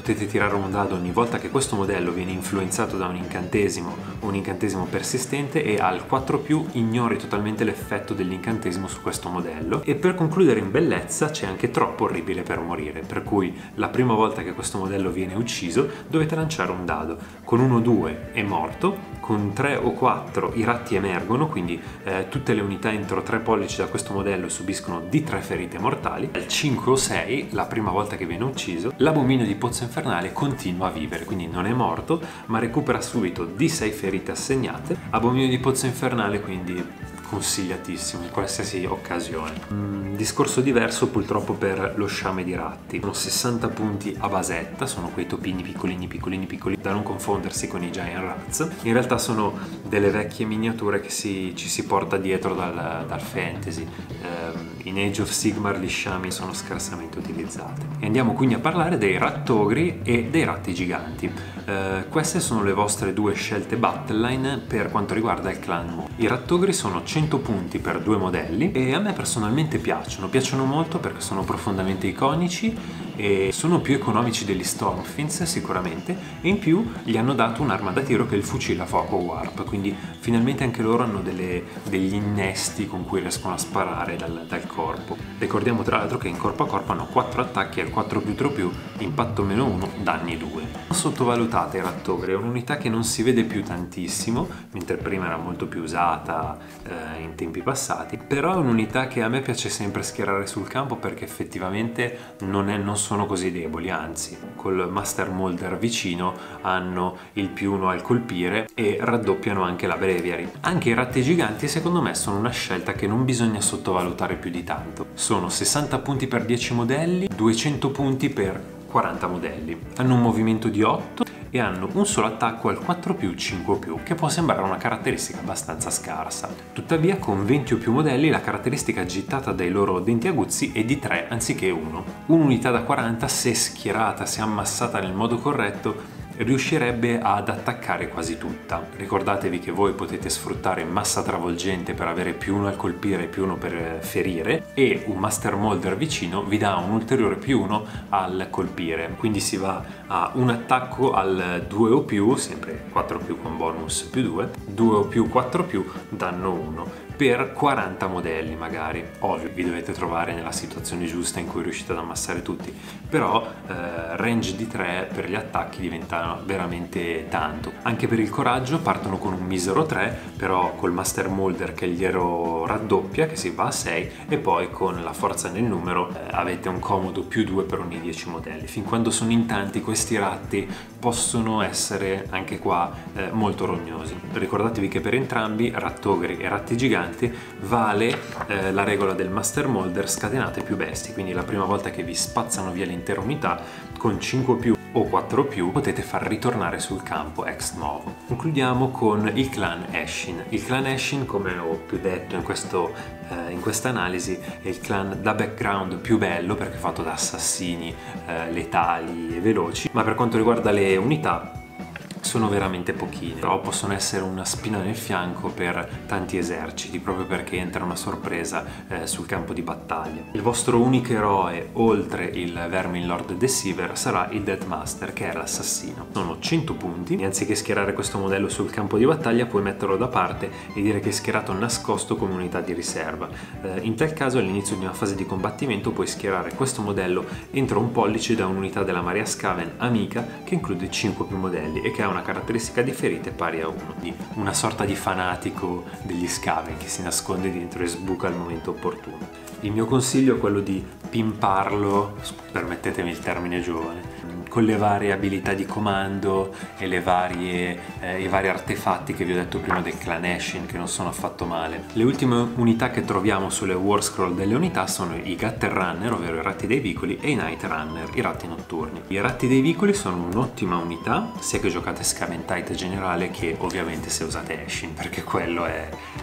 Speaker 1: Potete tirare un dado ogni volta che questo modello viene influenzato da un incantesimo o un incantesimo persistente, e al quattro più ignori totalmente l'effetto dell'incantesimo su questo modello. E per concludere in bellezza c'è anche troppo orribile per morire, per cui la prima volta che questo modello viene ucciso dovete lanciare un dado. Con uno due è morto, con tre o quattro i ratti emergono, quindi eh, tutte le unità entro tre pollici da questo modello subiscono di tre ferite mortali. Al cinque o sei, la prima volta che viene ucciso, l'abominio di Pozzo Infernale continua a vivere, quindi non è morto ma recupera subito di sei ferite assegnate. Abominio di Pozzo Infernale quindi consigliatissimo in qualsiasi occasione. Mm, discorso diverso purtroppo per lo sciame di ratti. Sono sessanta punti a basetta, sono quei topini piccolini piccolini piccoli da non confondersi con i Giant Rats. In realtà sono delle vecchie miniature che si, ci si porta dietro dal, dal fantasy. Um, in Age of Sigmar gli sciami sono scarsamente utilizzati. E andiamo quindi a parlare dei rattogri e dei ratti giganti. Uh, queste sono le vostre due scelte battleline per quanto riguarda il clan Mo. I rattogri sono cento punti per due modelli e a me personalmente piacciono, piacciono molto perché sono profondamente iconici e sono più economici degli Stormfinns sicuramente, e in più gli hanno dato un'arma da tiro che è il fucile a fuoco Warp, quindi finalmente anche loro hanno delle, degli innesti con cui riescono a sparare dal, dal corpo. Ricordiamo tra l'altro che in corpo a corpo hanno quattro attacchi al quattro più più, impatto meno uno, danni due. Non sottovalutate i rattogri, è un'unità che non si vede più tantissimo, mentre prima era molto più usata eh, in tempi passati, però è un'unità che a me piace sempre schierare sul campo perché effettivamente non, è, non sono così deboli, anzi col Master Molder vicino hanno il più uno al colpire e raddoppiano anche la Breviary. Anche i ratti giganti secondo me sono una scelta che non bisogna sottovalutare più di tanto. Sono sessanta punti per dieci modelli, duecento punti per quaranta modelli. Hanno un movimento di otto e hanno un solo attacco al quattro più cinque più, che può sembrare una caratteristica abbastanza scarsa. Tuttavia con venti o più modelli la caratteristica gittata dai loro denti aguzzi è di tre anziché uno. Un'unità da quaranta, se schierata, se ammassata nel modo corretto, riuscirebbe ad attaccare quasi tutta. Ricordatevi che voi potete sfruttare massa travolgente per avere più uno al colpire e più uno per ferire, e un Master Molder vicino vi dà un ulteriore più uno al colpire, quindi si va a un attacco al due o più, sempre quattro più con bonus più due, due o più quattro più, danno uno. Per quaranta modelli magari. Ovvio, vi dovete trovare nella situazione giusta in cui riuscite ad ammassare tutti, però eh, range di tre per gli attacchi diventa veramente tanto. Anche per il coraggio partono con un misero tre, però col Master Molder che glielo raddoppia, che si va a sei, e poi con la forza nel numero eh, avete un comodo più due per ogni dieci modelli. Fin quando sono in tanti questi ratti possono essere anche qua eh, molto rognosi. Ricordatevi che per entrambi, rattogri e ratti giganti, vale eh, la regola del Master Molder scatenate più bestie, quindi la prima volta che vi spazzano via l'intera unità con cinque più o quattro più potete far ritornare sul campo ex novo. Concludiamo con il clan Ashin. Il clan Ashin, come ho più detto in, questo, eh, in questa analisi, è il clan da background più bello perché è fatto da assassini eh, letali e veloci, ma per quanto riguarda le unità sono veramente pochine, però possono essere una spina nel fianco per tanti eserciti, proprio perché entrano a sorpresa eh, sul campo di battaglia. Il vostro unico eroe, oltre il Vermin Lord Deceiver, sarà il Deathmaster, che è l'assassino. Sono cento punti, e anziché schierare questo modello sul campo di battaglia puoi metterlo da parte e dire che è schierato nascosto come unità di riserva. Eh, in tal caso all'inizio di una fase di combattimento puoi schierare questo modello entro un pollice da un'unità della Maria Skaven amica che include cinque più modelli e che ha una caratteristica di ferite pari a uno. Una sorta di fanatico degli Skaven che si nasconde dentro e sbuca al momento opportuno. Il mio consiglio è quello di pimparlo, permettetemi il termine giovane, con le varie abilità di comando e le varie, eh, i vari artefatti che vi ho detto prima del clan Ashin, che non sono affatto male. Le ultime unità che troviamo sulle war scroll delle unità sono i Gutter Runner, ovvero i ratti dei vicoli, e i Night Runner, i ratti notturni. I ratti dei vicoli sono un'ottima unità sia che giocate Scaventite generale che ovviamente se usate Ashin, perché quello è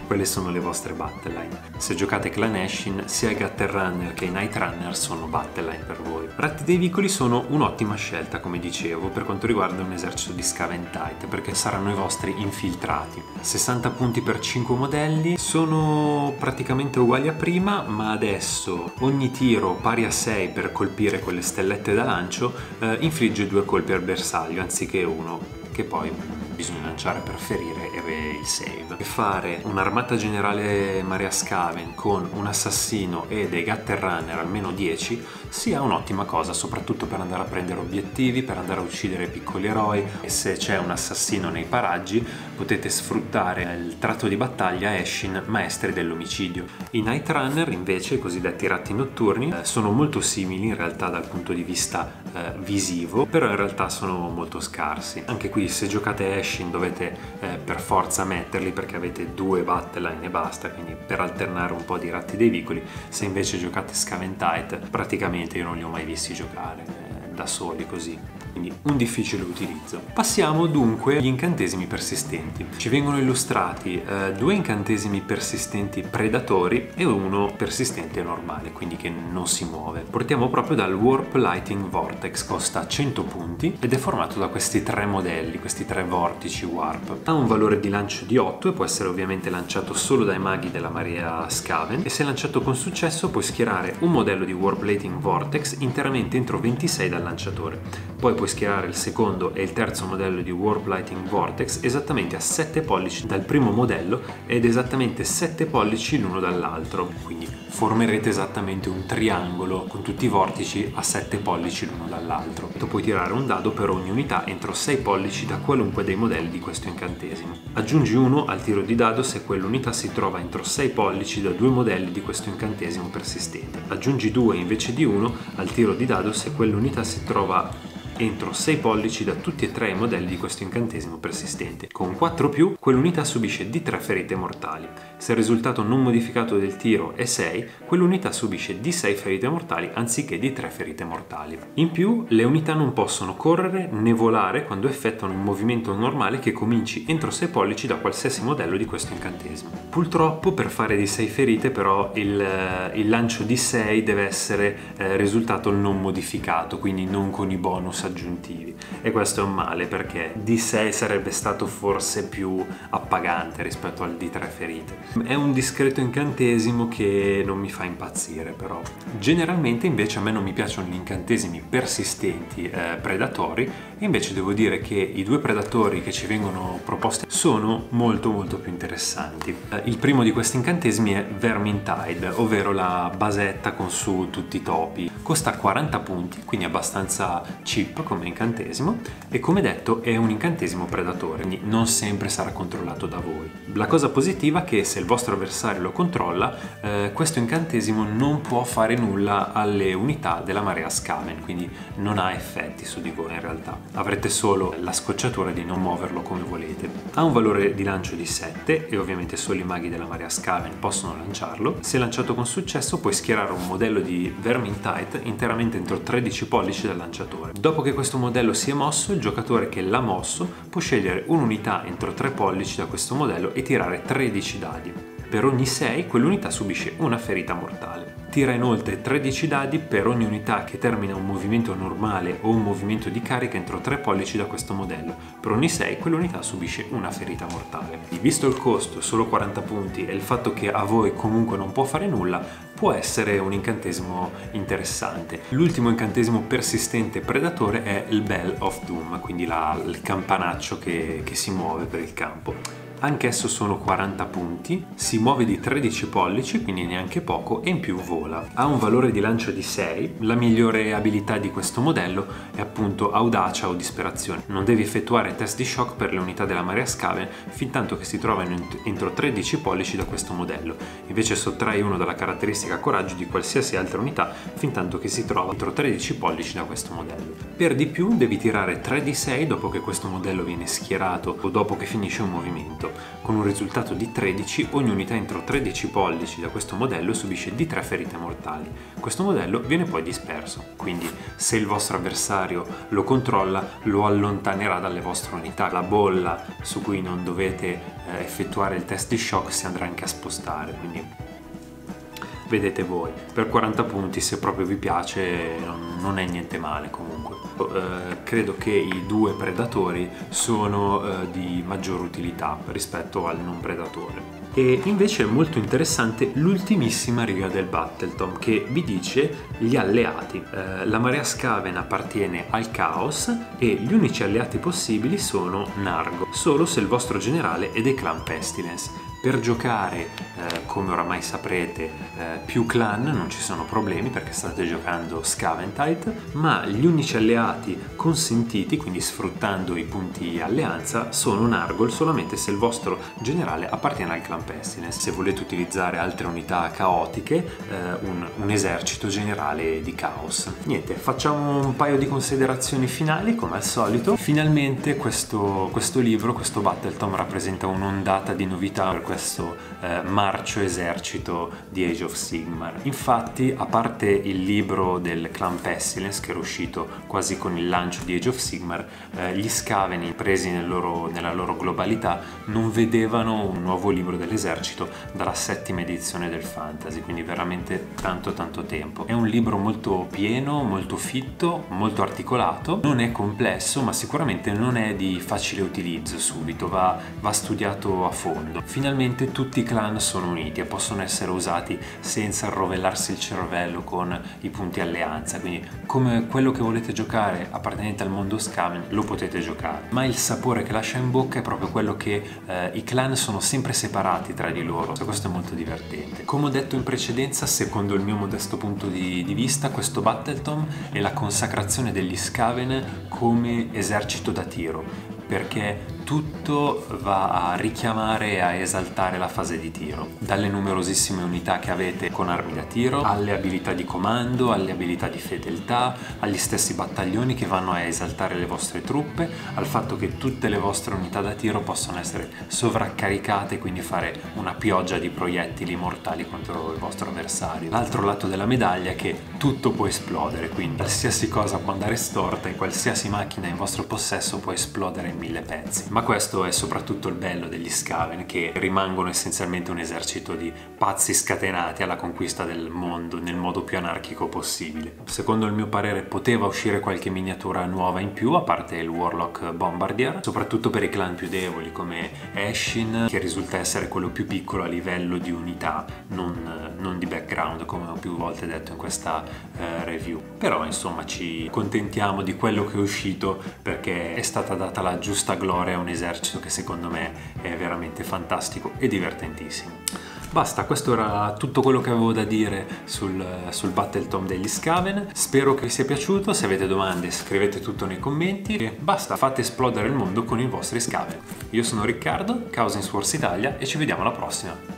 Speaker 1: quelle sono le vostre Battleline. Se giocate Clan Ashin, sia i Gutterrunner che i Night Runner sono Battleline per voi. Ratti dei vicoli sono un'ottima scelta, come dicevo, per quanto riguarda un esercito di Scaventite, perché saranno i vostri infiltrati. sessanta punti per cinque modelli, sono praticamente uguali a prima, ma adesso ogni tiro pari a sei per colpire quelle stellette da lancio eh, infligge due colpi al bersaglio anziché uno, che poi bisogna lanciare per ferire e il save. E fare un'armata generale Marea Skaven con un assassino e dei Gutterrunner almeno dieci sia un'ottima cosa, soprattutto per andare a prendere obiettivi, per andare a uccidere piccoli eroi, e se c'è un assassino nei paraggi potete sfruttare il tratto di battaglia Ashin, maestri dell'omicidio. I Night Runner invece, i cosiddetti ratti notturni, sono molto simili in realtà dal punto di vista eh, visivo, però in realtà sono molto scarsi. Anche qui, se giocate Ashin dovete eh, per forza metterli, perché avete due Battleline e basta, quindi per alternare un po' di ratti dei vicoli. Se invece giocate Scaventite, praticamente io non li ho mai visti giocare eh, da soli così, quindi un difficile utilizzo. Passiamo dunque agli incantesimi persistenti. Ci vengono illustrati eh, due incantesimi persistenti predatori e uno persistente normale, quindi che non si muove. Portiamo proprio dal Warp Lighting Vortex, costa cento punti ed è formato da questi tre modelli, questi tre vortici warp. Ha un valore di lancio di otto e può essere ovviamente lanciato solo dai maghi della Marea Skaven, e se lanciato con successo puoi schierare un modello di Warp Lighting Vortex interamente entro ventisei dal lanciatore. Poi puoi schierare il secondo e il terzo modello di Warp Lighting Vortex esattamente a sette pollici dal primo modello ed esattamente sette pollici l'uno dall'altro, quindi formerete esattamente un triangolo con tutti i vortici a sette pollici l'uno dall'altro. Tu puoi tirare un dado per ogni unità entro sei pollici da qualunque dei modelli di questo incantesimo. Aggiungi uno al tiro di dado se quell'unità si trova entro sei pollici da due modelli di questo incantesimo persistente. Aggiungi due invece di uno al tiro di dado se quell'unità si trova entro sei pollici da tutti e tre i modelli di questo incantesimo persistente. Con quattro più, quell'unità subisce di tre ferite mortali. Se il risultato non modificato del tiro è sei, quell'unità subisce di sei ferite mortali anziché di tre ferite mortali. In più, le unità non possono correre né volare quando effettuano un movimento normale che cominci entro sei pollici da qualsiasi modello di questo incantesimo. Purtroppo, per fare di sei ferite però il, il lancio di sei deve essere eh, risultato non modificato, quindi non con i bonus aggiuntivi, e questo è un male perché D sei sarebbe stato forse più appagante rispetto al D tre ferite. È un discreto incantesimo che non mi fa impazzire, però generalmente invece a me non mi piacciono gli incantesimi persistenti eh, predatori, e invece devo dire che i due predatori che ci vengono proposti sono molto molto più interessanti. Eh, il primo di questi incantesimi è Vermintide, ovvero la basetta con su tutti i topi. Costa quaranta punti, quindi abbastanza cheap come incantesimo, e come detto è un incantesimo predatore, quindi non sempre sarà controllato da voi. La cosa positiva è che se il vostro avversario lo controlla, eh, questo incantesimo non può fare nulla alle unità della Marea Skaven, quindi non ha effetti su di voi in realtà. Avrete solo la scocciatura di non muoverlo come volete. Ha un valore di lancio di sette e ovviamente solo i maghi della Marea Skaven possono lanciarlo. Se lanciato con successo puoi schierare un modello di Vermintide interamente entro tredici pollici dal lanciatore. Dopo che questo modello si è mosso, il giocatore che l'ha mosso può scegliere un'unità entro tre pollici da questo modello e tirare tredici dadi. Per ogni sei, quell'unità subisce una ferita mortale. Tira inoltre tredici dadi per ogni unità che termina un movimento normale o un movimento di carica entro tre pollici da questo modello. Per ogni sei, quell'unità subisce una ferita mortale. Visto il costo, solo quaranta punti, e il fatto che a voi comunque non può fare nulla, può essere un incantesimo interessante. L'ultimo incantesimo persistente predatore è il Bell of Doom, quindi la, il campanaccio che, che si muove per il campo. Anch'esso sono quaranta punti, si muove di tredici pollici, quindi neanche poco, e in più vola. Ha un valore di lancio di sei, la migliore abilità di questo modello è appunto audacia o disperazione. Non devi effettuare test di shock per le unità della Marea Skaven fin tanto che si trovano entro tredici pollici da questo modello. Invece sottrai uno dalla caratteristica coraggio di qualsiasi altra unità fin tanto che si trova entro tredici pollici da questo modello. Per di più devi tirare tre di sei dopo che questo modello viene schierato o dopo che finisce un movimento. punto. Con un risultato di tredici, ogni unità entro tredici pollici da questo modello subisce di tre ferite mortali. Questo modello viene poi disperso, quindi se il vostro avversario lo controlla lo allontanerà dalle vostre unità. La bolla su cui non dovete eh, effettuare il test di shock si andrà anche a spostare, quindi vedete voi. Per quaranta punti, se proprio vi piace, non è niente male comunque. Eh, credo che i due predatori sono eh, di maggior utilità rispetto al non predatore. E invece è molto interessante l'ultimissima riga del Battletom, che vi dice gli alleati. Eh, la Marea Skaven appartiene al Chaos e gli unici alleati possibili sono Nargo, solo se il vostro generale è dei clan Pestilence. Per giocare, eh, come oramai saprete, eh, più clan non ci sono problemi perché state giocando Scaventide, ma gli unici alleati consentiti, quindi sfruttando i punti alleanza, sono Nargol solamente se il vostro generale appartiene al clan Pestilence. Se volete utilizzare altre unità caotiche, eh, un, un esercito generale di Chaos. Niente, facciamo un paio di considerazioni finali come al solito. Finalmente questo, questo libro, questo Battletom, rappresenta un'ondata di novità per questo eh, marcio esercito di Age of Sigmar. Infatti, a parte il libro del clan Pestilence che era uscito quasi con il lancio di Age of Sigmar, eh, gli Scaveni, presi nel loro, nella loro globalità, non vedevano un nuovo libro dell'esercito dalla settima edizione del Fantasy, quindi veramente tanto tanto tempo. È un libro molto pieno, molto fitto, molto articolato, non è complesso ma sicuramente non è di facile utilizzo subito, va, va studiato a fondo. Finalmente tutti i clan sono uniti e possono essere usati senza arrovellarsi il cervello con i punti alleanza, quindi come quello che volete giocare appartenente al mondo Skaven lo potete giocare, ma il sapore che lascia in bocca è proprio quello che eh, i clan sono sempre separati tra di loro. Questo è molto divertente. Come ho detto in precedenza, secondo il mio modesto punto di, di vista, questo Battletom è la consacrazione degli Skaven come esercito da tiro, perché tutto va a richiamare e a esaltare la fase di tiro, dalle numerosissime unità che avete con armi da tiro, alle abilità di comando, alle abilità di fedeltà, agli stessi battaglioni che vanno a esaltare le vostre truppe, al fatto che tutte le vostre unità da tiro possono essere sovraccaricate e quindi fare una pioggia di proiettili mortali contro il vostro avversario. L'altro lato della medaglia è che tutto può esplodere, quindi qualsiasi cosa può andare storta e qualsiasi macchina in vostro possesso può esplodere in mille pezzi. Ma questo è soprattutto il bello degli Skaven, che rimangono essenzialmente un esercito di pazzi scatenati alla conquista del mondo nel modo più anarchico possibile. Secondo il mio parere poteva uscire qualche miniatura nuova in più, a parte il Warlock Bombardier, soprattutto per i clan più deboli come Ashin, che risulta essere quello più piccolo a livello di unità, non, non di background, come ho più volte detto in questa eh, review. Però insomma ci accontentiamo di quello che è uscito, perché è stata data la giusta gloria a un esercito che secondo me è veramente fantastico e divertentissimo. Basta, questo era tutto quello che avevo da dire sul, sul Battletom degli Skaven. Spero che vi sia piaciuto. Se avete domande scrivete tutto nei commenti e basta, fate esplodere il mondo con i vostri Skaven. Io sono Riccardo, Chaos in Swords Italia, e ci vediamo alla prossima.